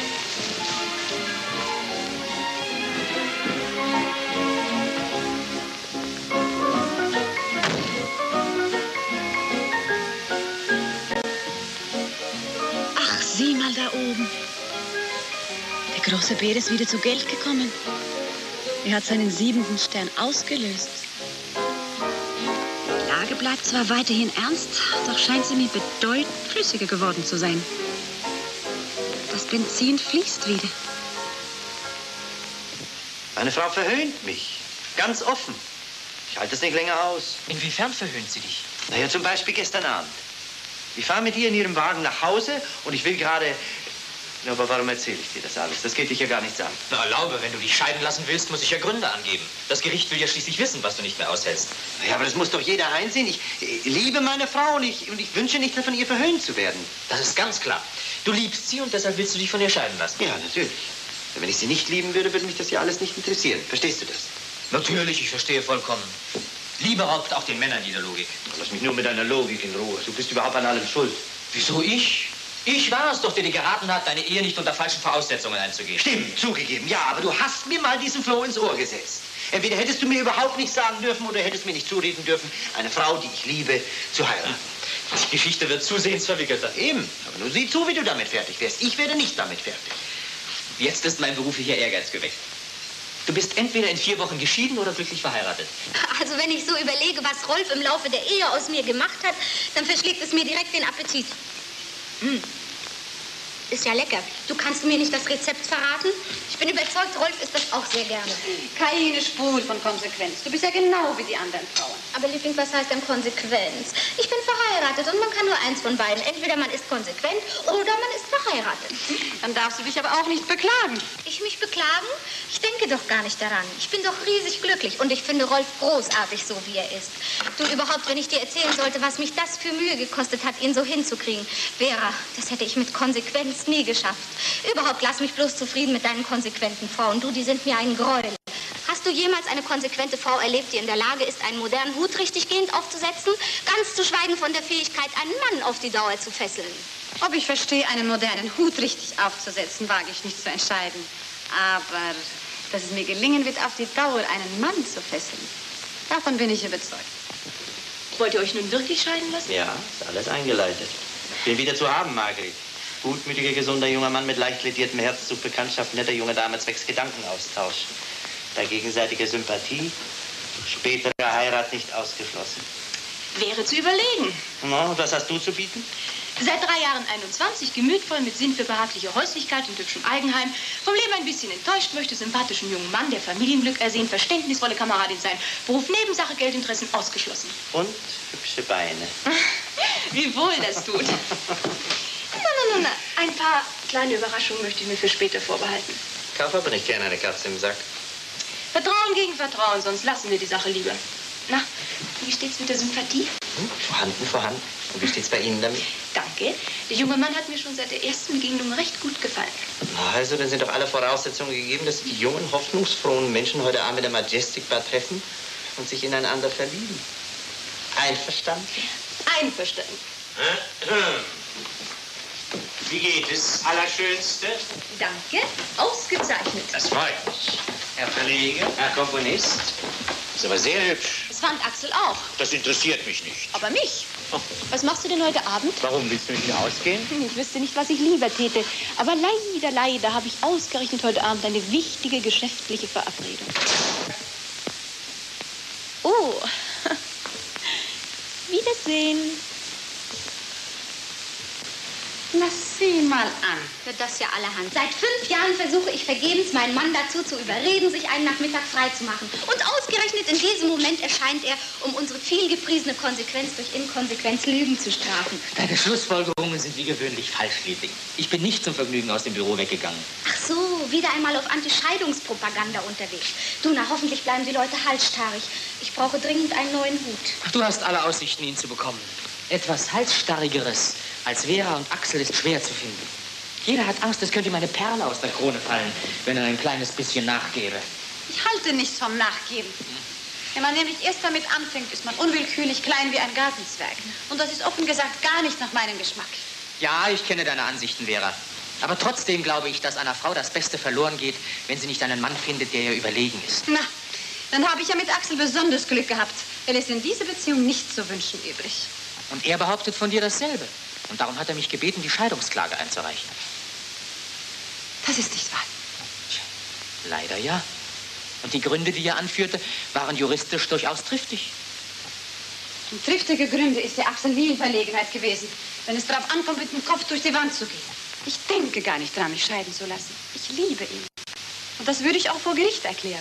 S2: Ach, sieh mal da oben. Der große Bär ist wieder zu Geld gekommen. Er hat seinen siebenten Stern ausgelöst. Die Lage bleibt zwar weiterhin ernst, doch scheint sie mir bedeutend flüssiger geworden zu sein. Das Benzin fließt wieder.
S5: Meine Frau verhöhnt mich. Ganz offen. Ich halte es nicht länger aus.
S13: Inwiefern verhöhnt sie dich?
S5: Na ja, zum Beispiel gestern Abend. Ich fahre mit ihr in ihrem Wagen nach Hause und ich will gerade... Na, aber warum erzähle ich dir das alles? Das geht dich ja gar nichts an.
S8: Na, erlaube, wenn du dich scheiden lassen willst, muss ich ja Gründe angeben. Das Gericht will ja schließlich wissen, was du nicht mehr aushältst.
S5: Ja, aber das muss doch jeder einsehen. Ich, ich liebe meine Frau und ich, und ich wünsche nicht, von ihr verhöhnt zu werden.
S8: Das ist ganz klar. Du liebst sie und deshalb willst du dich von ihr scheiden lassen.
S5: Ja, natürlich. Wenn ich sie nicht lieben würde, würde mich das ja alles nicht interessieren. Verstehst du das?
S8: Natürlich, ich verstehe vollkommen. Liebe raubt auch den Männern jede Logik.
S5: Lass mich nur mit deiner Logik in Ruhe. Du bist überhaupt an allem schuld.
S8: Wieso ich? Ich war es doch, der dir geraten hat, deine Ehe nicht unter falschen Voraussetzungen einzugehen.
S5: Stimmt, zugegeben, ja, aber du hast mir mal diesen Floh ins Ohr gesetzt. Entweder hättest du mir überhaupt nicht sagen dürfen oder hättest mir nicht zureden dürfen, eine Frau, die ich liebe, zu heiraten.
S8: Die Geschichte wird zusehends verwickelter.
S5: Eben, aber nur sieh zu, wie du damit fertig wärst. Ich werde nicht damit fertig.
S8: Jetzt ist mein beruflicher Ehrgeiz geweckt. Du bist entweder in vier Wochen geschieden oder glücklich verheiratet.
S9: Also wenn ich so überlege, was Rolf im Laufe der Ehe aus mir gemacht hat, dann verschlägt es mir direkt den Appetit. Hm. Ist ja lecker. Du kannst mir nicht das Rezept verraten? Ich bin überzeugt, Rolf isst das auch sehr gerne.
S2: Keine Spur von Konsequenz. Du bist ja genau wie die anderen Frauen.
S9: Aber Liebling, was heißt denn Konsequenz? Ich bin verheiratet und man kann nur eins von beiden. Entweder man ist konsequent oder man ist verheiratet.
S2: Dann darfst du dich aber auch nicht beklagen.
S9: Ich mich beklagen? Ich denke doch gar nicht daran. Ich bin doch riesig glücklich und ich finde Rolf großartig, so wie er ist. Du, überhaupt, wenn ich dir erzählen sollte, was mich das für Mühe gekostet hat, ihn so hinzukriegen. Vera, das hätte ich mit Konsequenz nie geschafft. Überhaupt, lass mich bloß zufrieden mit deinen konsequenten Frauen. Du, die sind mir ein Gräuel. Hast du jemals eine konsequente Frau erlebt, die in der Lage ist, einen modernen Hut richtiggehend aufzusetzen? Ganz zu schweigen von der Fähigkeit, einen Mann auf die Dauer zu fesseln.
S2: Ob ich verstehe, einen modernen Hut richtig aufzusetzen, wage ich nicht zu entscheiden. Aber dass es mir gelingen wird, auf die Dauer einen Mann zu fesseln, davon bin ich überzeugt.
S12: Wollt ihr euch nun wirklich scheiden lassen?
S5: Ja, ist alles eingeleitet. Bin wieder zu haben, Margret. Gutmütiger, gesunder junger Mann mit leicht lediertem Herzzug, Bekanntschaft netter junger Dame zwecks Gedankenaustausch. Bei gegenseitiger Sympathie, spätere Heirat nicht ausgeschlossen.
S12: Wäre zu überlegen.
S5: No, und was hast du zu bieten?
S12: Seit drei Jahren einundzwanzig, gemütvoll, mit Sinn für behagliche Häuslichkeit und hübschem Eigenheim. Vom Leben ein bisschen enttäuscht, möchte sympathischen jungen Mann, der Familienglück ersehen, verständnisvolle Kameradin sein. Beruf, Nebensache, Geldinteressen ausgeschlossen.
S5: Und hübsche Beine.
S12: Wie wohl das tut. Na, na, na, na. Ein paar kleine Überraschungen möchte ich mir für später vorbehalten.
S5: Kauf aber nicht gerne eine Katze im Sack.
S12: Vertrauen gegen Vertrauen, sonst lassen wir die Sache lieber. Na, wie steht's mit der Sympathie?
S5: Hm, vorhanden, vorhanden. Und wie steht's bei Ihnen damit?
S12: Danke. Der junge Mann hat mir schon seit der ersten Begegnung recht gut gefallen.
S5: Also, dann sind doch alle Voraussetzungen gegeben, dass die jungen, hoffnungsfrohen Menschen heute Abend in der Majestic Bar treffen und sich ineinander verlieben. Einverstanden?
S12: Einverstanden.
S3: Wie geht es, Allerschönste?
S12: Danke. Ausgezeichnet.
S3: Das freut mich. Herr Verleger, Herr Komponist. Ist aber sehr hübsch.
S12: Das fand Axel auch.
S3: Das interessiert mich nicht.
S12: Aber mich. Was machst du denn heute Abend?
S3: Warum willst du mit mir ausgehen?
S12: Ich wüsste nicht, was ich lieber täte. Aber leider, leider habe ich ausgerechnet heute Abend eine wichtige geschäftliche Verabredung. Oh. Wiedersehen.
S2: Na, sieh mal an.
S9: Für das ja allerhand. Seit fünf Jahren versuche ich vergebens, meinen Mann dazu zu überreden, sich einen Nachmittag frei zu machen. Und ausgerechnet in diesem Moment erscheint er, um unsere vielgepriesene Konsequenz durch Inkonsequenz Lügen zu strafen.
S8: Deine Schlussfolgerungen sind wie gewöhnlich falsch, Liebling. Ich bin nicht zum Vergnügen aus dem Büro weggegangen.
S9: Ach so, wieder einmal auf Anti-Scheidungspropaganda unterwegs. Du, na, hoffentlich bleiben die Leute halsstarrig. Ich brauche dringend einen neuen Hut.
S13: Du hast alle Aussichten, ihn zu bekommen. Etwas Halsstarrigeres als Vera und Axel ist schwer zu finden. Jeder hat Angst, es könnte ihm eine Perle aus der Krone fallen, wenn er ein kleines bisschen nachgebe.
S2: Ich halte nichts vom Nachgeben. Wenn man nämlich erst damit anfängt, ist man unwillkürlich klein wie ein Gartenzwerg. Und das ist offen gesagt gar nicht nach meinem Geschmack.
S13: Ja, ich kenne deine Ansichten, Vera. Aber trotzdem glaube ich, dass einer Frau das Beste verloren geht, wenn sie nicht einen Mann findet, der ihr überlegen ist.
S2: Na, dann habe ich ja mit Axel besonders Glück gehabt. Er lässt in dieser Beziehung nichts zu wünschen übrig.
S13: Und er behauptet von dir dasselbe. Und darum hat er mich gebeten, die Scheidungsklage einzureichen.
S2: Das ist nicht wahr.
S13: Leider ja. Und die Gründe, die er anführte, waren juristisch durchaus triftig.
S2: Und triftige Gründe ist der Axel nie in Verlegenheit gewesen, wenn es darauf ankommt, mit dem Kopf durch die Wand zu gehen. Ich denke gar nicht dran, mich scheiden zu lassen. Ich liebe ihn. Und das würde ich auch vor Gericht erklären.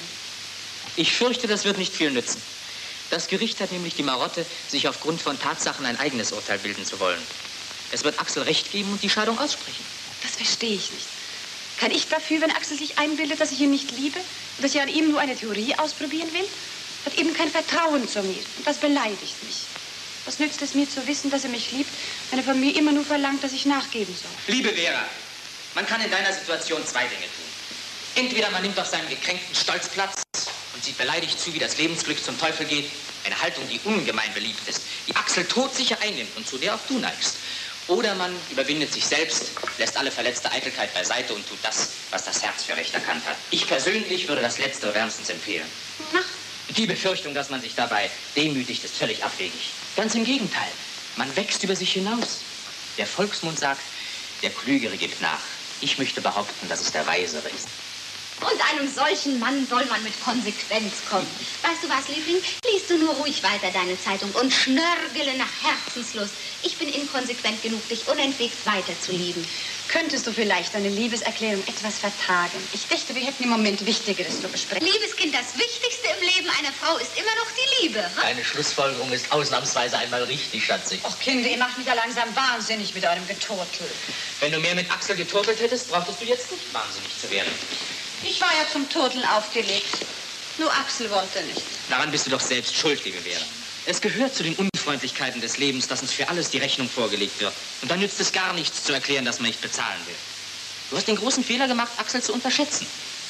S13: Ich fürchte, das wird nicht viel nützen. Das Gericht hat nämlich die Marotte, sich aufgrund von Tatsachen ein eigenes Urteil bilden zu wollen. Es wird Axel Recht geben und die Scheidung aussprechen.
S2: Das verstehe ich nicht. Kann ich dafür, wenn Axel sich einbildet, dass ich ihn nicht liebe und dass ich an ihm nur eine Theorie ausprobieren will? Er hat eben kein Vertrauen zu mir und das beleidigt mich. Was nützt es mir zu wissen, dass er mich liebt, wenn er von mir immer nur verlangt, dass ich nachgeben soll?
S13: Liebe Vera, man kann in deiner Situation zwei Dinge tun. Entweder man nimmt auf seinen gekränkten Stolz Platz und sieht beleidigt zu, wie das Lebensglück zum Teufel geht. Eine Haltung, die ungemein beliebt ist, die Axel todsicher einnimmt und zu der auch du neigst. Oder man überwindet sich selbst, lässt alle verletzte Eitelkeit beiseite und tut das, was das Herz für recht erkannt hat. Ich persönlich würde das Letztere wärmstens empfehlen.
S2: Na?
S13: Die Befürchtung, dass man sich dabei demütigt, ist völlig abwegig. Ganz im Gegenteil. Man wächst über sich hinaus. Der Volksmund sagt, der Klügere gibt nach. Ich möchte behaupten, dass es der Weisere ist.
S9: Und einem solchen Mann soll man mit Konsequenz kommen. Weißt du was, Liebling? Liest du nur ruhig weiter deine Zeitung und schnörgele nach Herzenslust. Ich bin inkonsequent genug, dich unentwegt weiterzulieben.
S2: Könntest du vielleicht deine Liebeserklärung etwas vertagen? Ich dachte, wir hätten im Moment Wichtigeres zu besprechen.
S9: Liebes Kind, das Wichtigste im Leben einer Frau ist immer noch die Liebe. Hm?
S14: Deine Schlussfolgerung ist ausnahmsweise einmal richtig, Schatzi.
S2: Och, Kinder, ihr macht mich ja langsam wahnsinnig mit eurem Geturtel.
S13: Wenn du mehr mit Axel geturtelt hättest, brauchtest du jetzt nicht wahnsinnig zu werden.
S2: Ich war ja zum Turteln aufgelegt. Nur Axel wollte nicht.
S13: Daran bist du doch selbst schuld, liebe Vera. Es gehört zu den Unfreundlichkeiten des Lebens, dass uns für alles die Rechnung vorgelegt wird. Und dann nützt es gar nichts zu erklären, dass man nicht bezahlen will. Du hast den großen Fehler gemacht, Axel zu unterschätzen.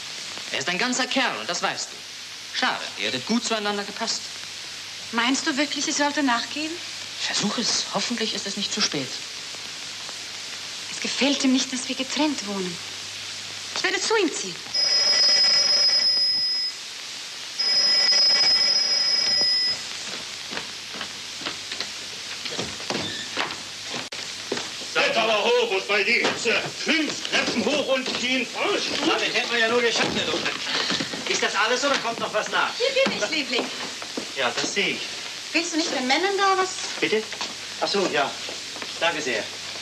S13: Er ist ein ganzer Kerl und das weißt du. Schade, ihr hättet gut zueinander gepasst.
S2: Meinst du wirklich, ich sollte nachgeben?
S13: Versuch es. Hoffentlich ist es nicht zu spät.
S2: Es gefällt ihm nicht, dass wir getrennt wohnen. Ich werde zu ihm ziehen.
S16: Seid aber hoch und bei die Hitze. Fünf Treppen hoch und gehen falsch.
S15: Damit hätten wir ja nur geschafft, Herr Doktor. Ist das alles oder kommt noch was nach?
S2: Hier bin ich, Liebling.
S15: Ja, das sehe ich.
S2: Willst du nicht den Männern da was?
S15: Bitte? Ach so, ja. Danke sehr.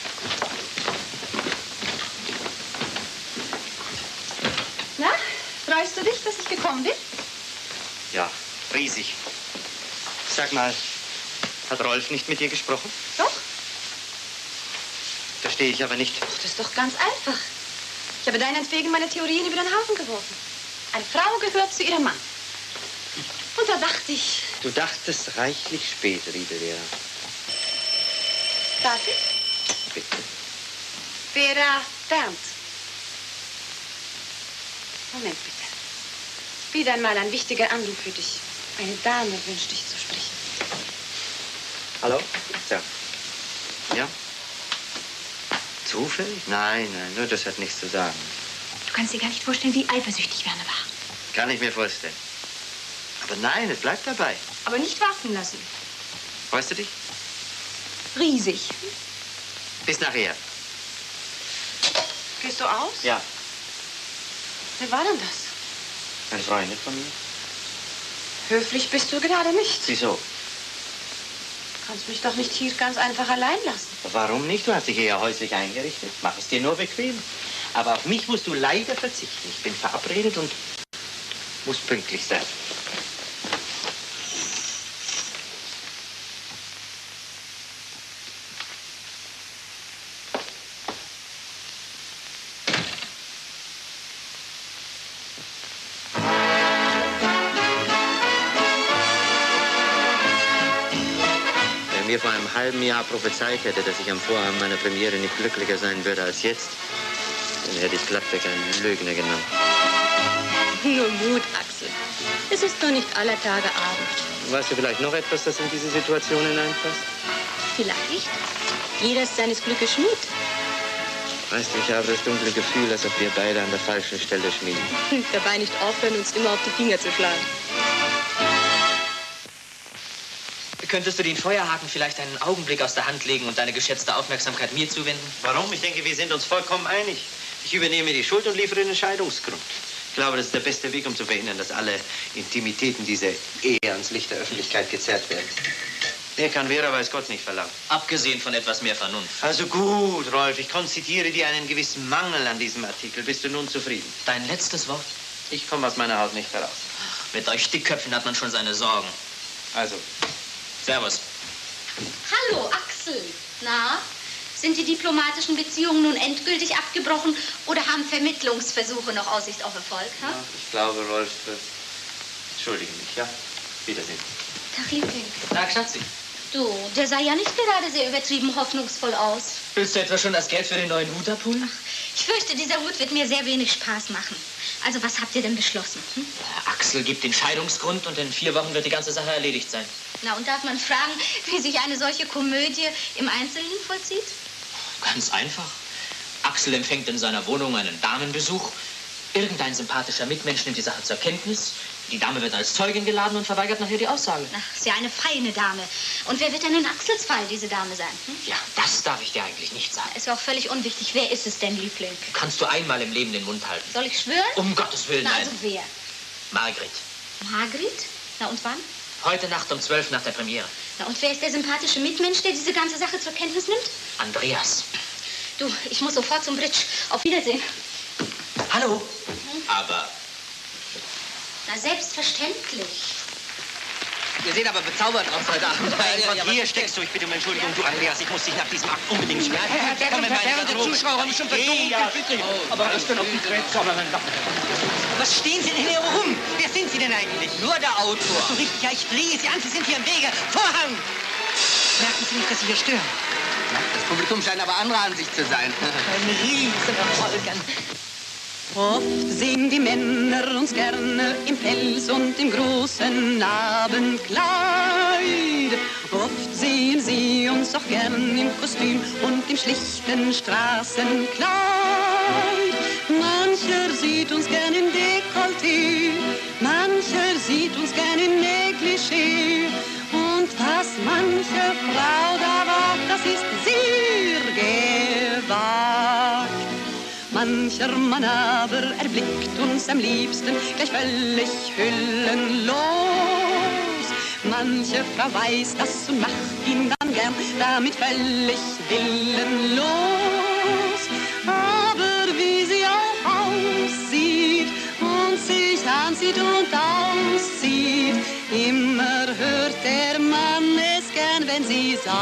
S2: Na, freust du dich, dass ich gekommen bin?
S15: Ja, riesig. Sag mal, hat Rolf nicht mit dir gesprochen?
S2: Doch.
S15: Verstehe ich aber nicht.
S2: Ach, das ist doch ganz einfach. Ich habe deinetwegen meine Theorien über den Haufen geworfen. Eine Frau gehört zu ihrem Mann. Und da dachte ich...
S15: Du dachtest reichlich spät, liebe Vera.
S2: Darf ich?
S15: Bitte.
S2: Vera Bernd. Moment, bitte. Wieder einmal ein wichtiger Anruf für dich. Eine Dame wünscht dich zu sprechen.
S15: Hallo? Ja. Ja? Zufällig? Nein, nein, nur das hat nichts zu sagen.
S9: Du kannst dir gar nicht vorstellen, wie eifersüchtig Werner war.
S15: Kann ich mir vorstellen. Aber nein, es bleibt dabei.
S2: Aber nicht warten lassen.
S15: Freust du dich?
S2: Riesig.
S15: Bis nachher.
S2: Gehst du aus?
S15: Ja.
S2: Wer war denn das?
S15: Eine Freundin von mir.
S2: Höflich bist du gerade nicht.
S15: Wieso?
S2: Du kannst mich doch nicht hier ganz einfach allein lassen.
S15: Warum nicht? Du hast dich hier ja häuslich eingerichtet. Mach es dir nur bequem. Aber auf mich musst du leider verzichten. Ich bin verabredet und muss pünktlich sein. Vor einem halben Jahr prophezeit hätte, dass ich am Vorabend meiner Premiere nicht glücklicher sein würde als jetzt,
S5: Dann hätte ich glattweg einen Lügner genommen.
S12: Nur Mut, Axel. Es ist doch nicht aller Tage Abend.
S5: Weißt du vielleicht noch etwas, das in diese Situation hineinpasst?
S12: Vielleicht. Jeder ist seines Glückes Schmied.
S5: Weißt du, ich habe das dunkle Gefühl, als ob wir beide an der falschen Stelle schmieden.
S12: Dabei nicht aufhören, uns immer auf die Finger zu schlagen.
S13: Könntest du den Feuerhaken vielleicht einen Augenblick aus der Hand legen und deine geschätzte Aufmerksamkeit mir zuwenden?
S15: Warum? Ich denke, wir sind uns vollkommen einig. Ich übernehme die Schuld und liefere den Scheidungsgrund. Ich glaube, das ist der beste Weg, um zu verhindern, dass alle Intimitäten dieser Ehe ans Licht der Öffentlichkeit gezerrt werden. Mehr kann Vera weiß Gott nicht verlangen.
S13: Abgesehen von etwas mehr Vernunft.
S15: Also gut, Rolf, ich konzitiere dir einen gewissen Mangel an diesem Artikel. Bist du nun zufrieden?
S13: Dein letztes Wort?
S15: Ich komme aus meiner Haut nicht heraus.
S13: Mit euch Dickköpfen hat man schon seine Sorgen.
S15: Also.
S13: Servus.
S9: Hallo, Axel. Na, sind die diplomatischen Beziehungen nun endgültig abgebrochen oder haben Vermittlungsversuche noch Aussicht auf Erfolg? Ha?
S15: Ja, ich glaube, Rolf, äh, entschuldige mich, ja? Wiedersehen.
S9: Tag, Liebling.
S13: Tag, Schatzi.
S9: Du, der sah ja nicht gerade sehr übertrieben hoffnungsvoll aus.
S13: Willst du etwa schon das Geld für den neuen Hut abholen?
S9: Ich fürchte, dieser Hut wird mir sehr wenig Spaß machen. Also, was habt ihr denn beschlossen? Hm?
S13: Ja, Axel gibt den Scheidungsgrund und in vier Wochen wird die ganze Sache erledigt sein.
S9: Na, und darf man fragen, wie sich eine solche Komödie im Einzelnen vollzieht?
S13: Ganz einfach. Axel empfängt in seiner Wohnung einen Damenbesuch. Irgendein sympathischer Mitmensch nimmt die Sache zur Kenntnis. Die Dame wird als Zeugin geladen und verweigert nachher die Aussage.
S9: Ach, ist ja eine feine Dame. Und wer wird denn in Axels Fall diese Dame sein? Hm?
S13: Ja, das darf ich dir eigentlich nicht sagen.
S9: Ist ja auch völlig unwichtig. Wer ist es denn, Liebling?
S13: Kannst du einmal im Leben den Mund halten?
S9: Soll ich schwören?
S13: Um Gottes Willen,
S9: Na,
S13: nein.
S9: also wer?
S13: Margret.
S9: Margret? Na, und wann?
S13: Heute Nacht um zwölf nach der Premiere.
S9: Na, und wer ist der sympathische Mitmensch, der diese ganze Sache zur Kenntnis nimmt?
S13: Andreas.
S9: Du, ich muss sofort zum Bridge. Auf Wiedersehen.
S13: Hallo.
S9: Hm?
S13: Aber...
S9: Na, selbstverständlich.
S5: Ihr seht aber bezaubert aus heute Abend.
S15: Mein Gott, hier steckst du. Ich bitte um Entschuldigung. Du, Andreas, ich muss dich nach diesem Akt unbedingt sprechen.
S5: Herr Herr Herr Herr, die Zuschauer haben schon versucht.
S15: Ja, bitte. Aber ich bin auf die Grenze, aber dann
S5: Was stehen Sie denn hier rum? Wer sind Sie denn eigentlich? Nur der Autor. So richtig, ja, ich flehe Sie an. Sie sind hier im Wege. Vorhang! Merken Sie nicht, dass Sie hier stören? Das Publikum scheint aber anderer Ansicht zu sein. Ein Riesenerfolg.
S1: Oft sehen die Männer uns gerne im Pelz und im großen Abendkleid. Oft sehen sie uns auch gern im Kostüm und im schlichten Straßenkleid. Mancher sieht uns gern im Dekolleté, mancher sieht uns gern im Negligé. Und was manche Frau da wagt, das ist sehr gewagt. Mancher Mann aber erblickt uns am liebsten gleich völlig hüllenlos. Manche Frau weiß das und macht ihn dann gern damit völlig willenlos. Aber wie sie auch aussieht und sich ansieht und aussieht, immer hört der Mann es gern, wenn sie sagt: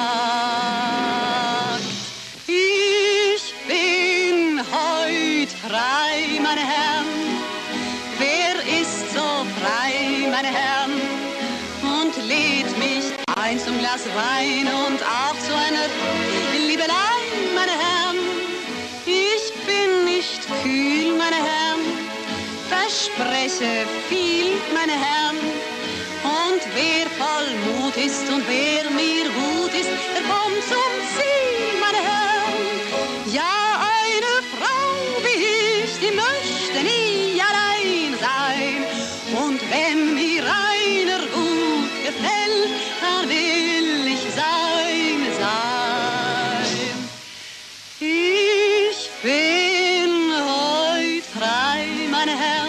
S1: Ich bin heut frei, meine Herren. Wer ist so frei, meine Herren? Und lädt mich ein zum Glas Wein und auch zu einer Liebelei, meine Herren. Ich bin nicht kühl, meine Herren, verspreche viel, meine Herren. Und wer voll Mut ist und wer mir gut ist, der kommt zum Ziel, meine Herren. Ja, eine Frau wie ich, die möchte nie allein sein. Und wenn mir einer gut gefällt, dann will ich sein, sein. Ich bin heut frei, meine Herren.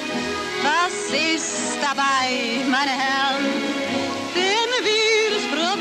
S1: Was ist dabei, meine Herren? Denn wir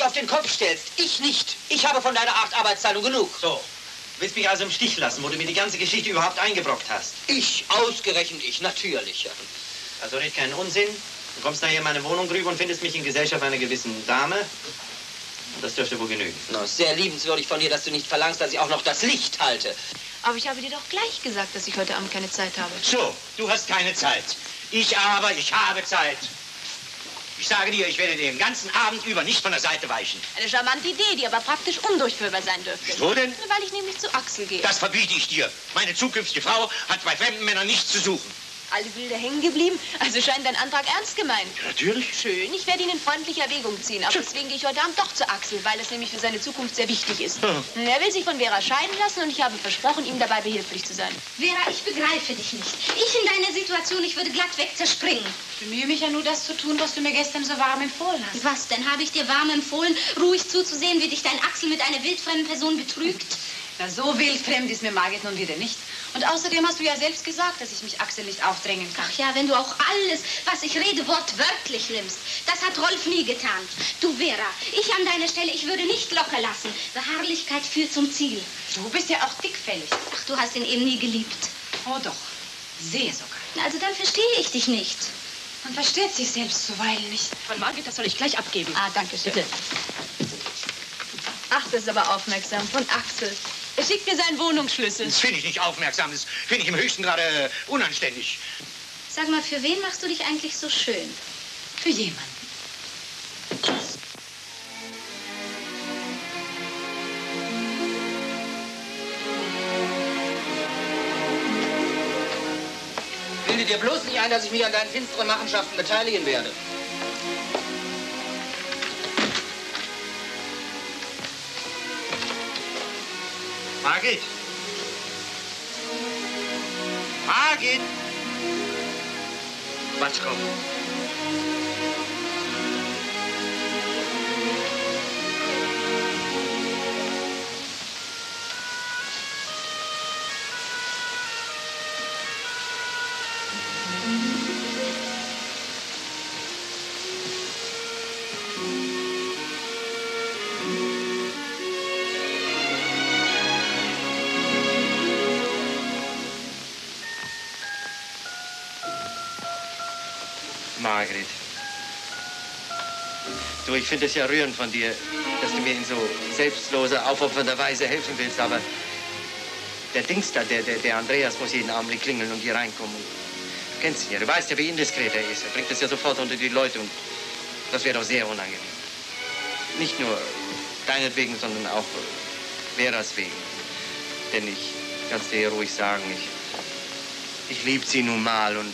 S6: auf den Kopf stellst. Ich nicht. Ich habe von deiner Art Arbeitsteilung genug.
S15: So. Du willst mich also im Stich lassen, wo du mir die ganze Geschichte überhaupt eingebrockt hast.
S6: Ich, ausgerechnet ich, natürlich.
S15: Also red keinen Unsinn. Du kommst nachher in meine Wohnung rüber und findest mich in Gesellschaft einer gewissen Dame. Und das dürfte wohl genügen.
S6: Na, sehr liebenswürdig von dir, dass du nicht verlangst, dass ich auch noch das Licht halte.
S10: Aber ich habe dir doch gleich gesagt, dass ich heute Abend keine Zeit habe.
S3: So, du hast keine Zeit. Ich aber, ich habe Zeit. Ich sage dir, ich werde den ganzen Abend über nicht von der Seite weichen.
S10: Eine charmante Idee, die aber praktisch undurchführbar sein dürfte.
S3: Wo denn?
S10: Weil ich nämlich zu Axel gehe.
S3: Das verbiete ich dir. Meine zukünftige Frau hat bei fremden Männern nichts zu suchen.
S10: Alle Bilder hängen geblieben, also scheint dein Antrag ernst gemeint.
S3: Ja, natürlich.
S10: Schön, ich werde ihn in freundlicher Erwägung ziehen. Aber deswegen gehe ich heute Abend doch zu Axel, weil das nämlich für seine Zukunft sehr wichtig ist. Hm. Er will sich von Vera scheiden lassen und ich habe versprochen, ihm dabei behilflich zu sein.
S9: Vera, ich begreife dich nicht. Ich in deiner Situation, ich würde glatt weg zerspringen.
S2: Ich bemühe mich ja nur, das zu tun, was du mir gestern so warm empfohlen hast.
S9: Was denn? Habe ich dir warm empfohlen, ruhig zuzusehen, wie dich dein Axel mit einer wildfremden Person betrügt?
S2: Na, so wildfremd ist mir Margit nun wieder nicht. Und außerdem hast du ja selbst gesagt, dass ich mich Axel nicht aufdrängen kann.
S9: Ach ja, wenn du auch alles, was ich rede, wortwörtlich nimmst. Das hat Rolf nie getan. Du, Vera, ich an deiner Stelle, ich würde nicht locker lassen. Beharrlichkeit führt zum Ziel.
S2: Du bist ja auch dickfällig.
S9: Ach, du hast ihn eben nie geliebt.
S2: Oh doch, sehr sogar.
S9: Also dann verstehe ich dich nicht.
S2: Man versteht sich selbst zuweilen nicht.
S10: Von Margit, das soll ich gleich abgeben.
S2: Ah, danke schön. Bitte.
S10: Ach, das ist aber aufmerksam. Von Axel. Er schickt mir seinen Wohnungsschlüssel.
S3: Das finde ich nicht aufmerksam. Das finde ich im höchsten Grade äh, unanständig.
S9: Sag mal, für wen machst du dich eigentlich so schön?
S2: Für jemanden.
S6: Bilde dir bloß nicht ein, dass ich mich an deinen finsteren Machenschaften beteiligen werde.
S3: Margit! Margit! Quatsch, komm.
S15: Margret. Du, ich finde es ja rührend von dir, dass du mir in so selbstloser, aufopfernder Weise helfen willst, aber der Dings da, der, der, der Andreas muss jeden Augenblick klingeln und hier reinkommen. Du kennst ihn ja, du weißt ja, wie indiskret er ist. Er bringt es ja sofort unter die Leute und das wäre doch sehr unangenehm. Nicht nur deinetwegen, sondern auch Veras wegen. Denn ich kann es dir ja ruhig sagen, ich, ich liebe sie nun mal und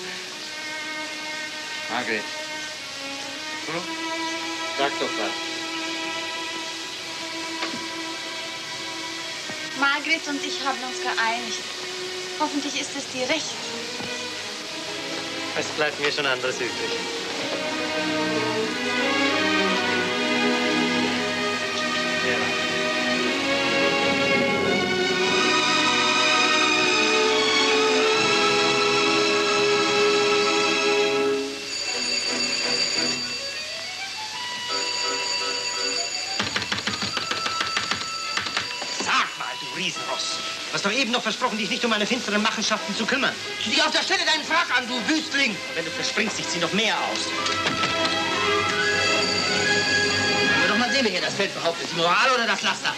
S15: Margret. Hm? Sag doch was.
S2: Margret und ich haben uns geeinigt. Hoffentlich ist es dir recht.
S15: Es bleibt mir schon anderes übrig.
S3: Riesenross. Du hast doch eben noch versprochen, dich nicht um meine finsteren Machenschaften zu kümmern.
S6: Zieh auf der Stelle deinen Frack an, du Wüstling!
S3: Wenn du verspringst, ich zieh noch mehr aus.
S6: Wir doch mal sehen, wer hier das Feld behauptet. Die Moral oder das Laster?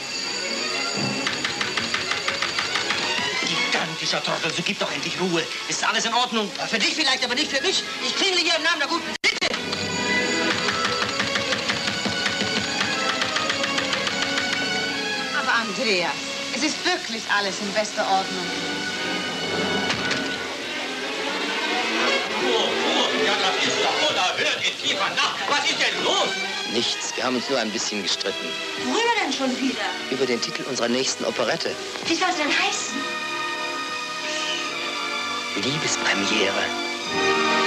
S3: Gigantischer Trottel, so gib doch endlich Ruhe. Ist alles in Ordnung?
S6: Ja, für dich vielleicht, aber nicht für mich. Ich klingle hier im Namen der guten Sitte.
S2: Aber Andreas, es ist wirklich alles in bester Ordnung.
S3: Ruhe, Ruhe, ja, das ist doch unerhört in tiefer Nacht. Was ist denn los?
S5: Nichts, wir haben uns nur ein bisschen gestritten.
S9: Worüber denn schon wieder?
S5: Über den Titel unserer nächsten Operette.
S9: Wie soll es denn heißen?
S5: Liebespremiere.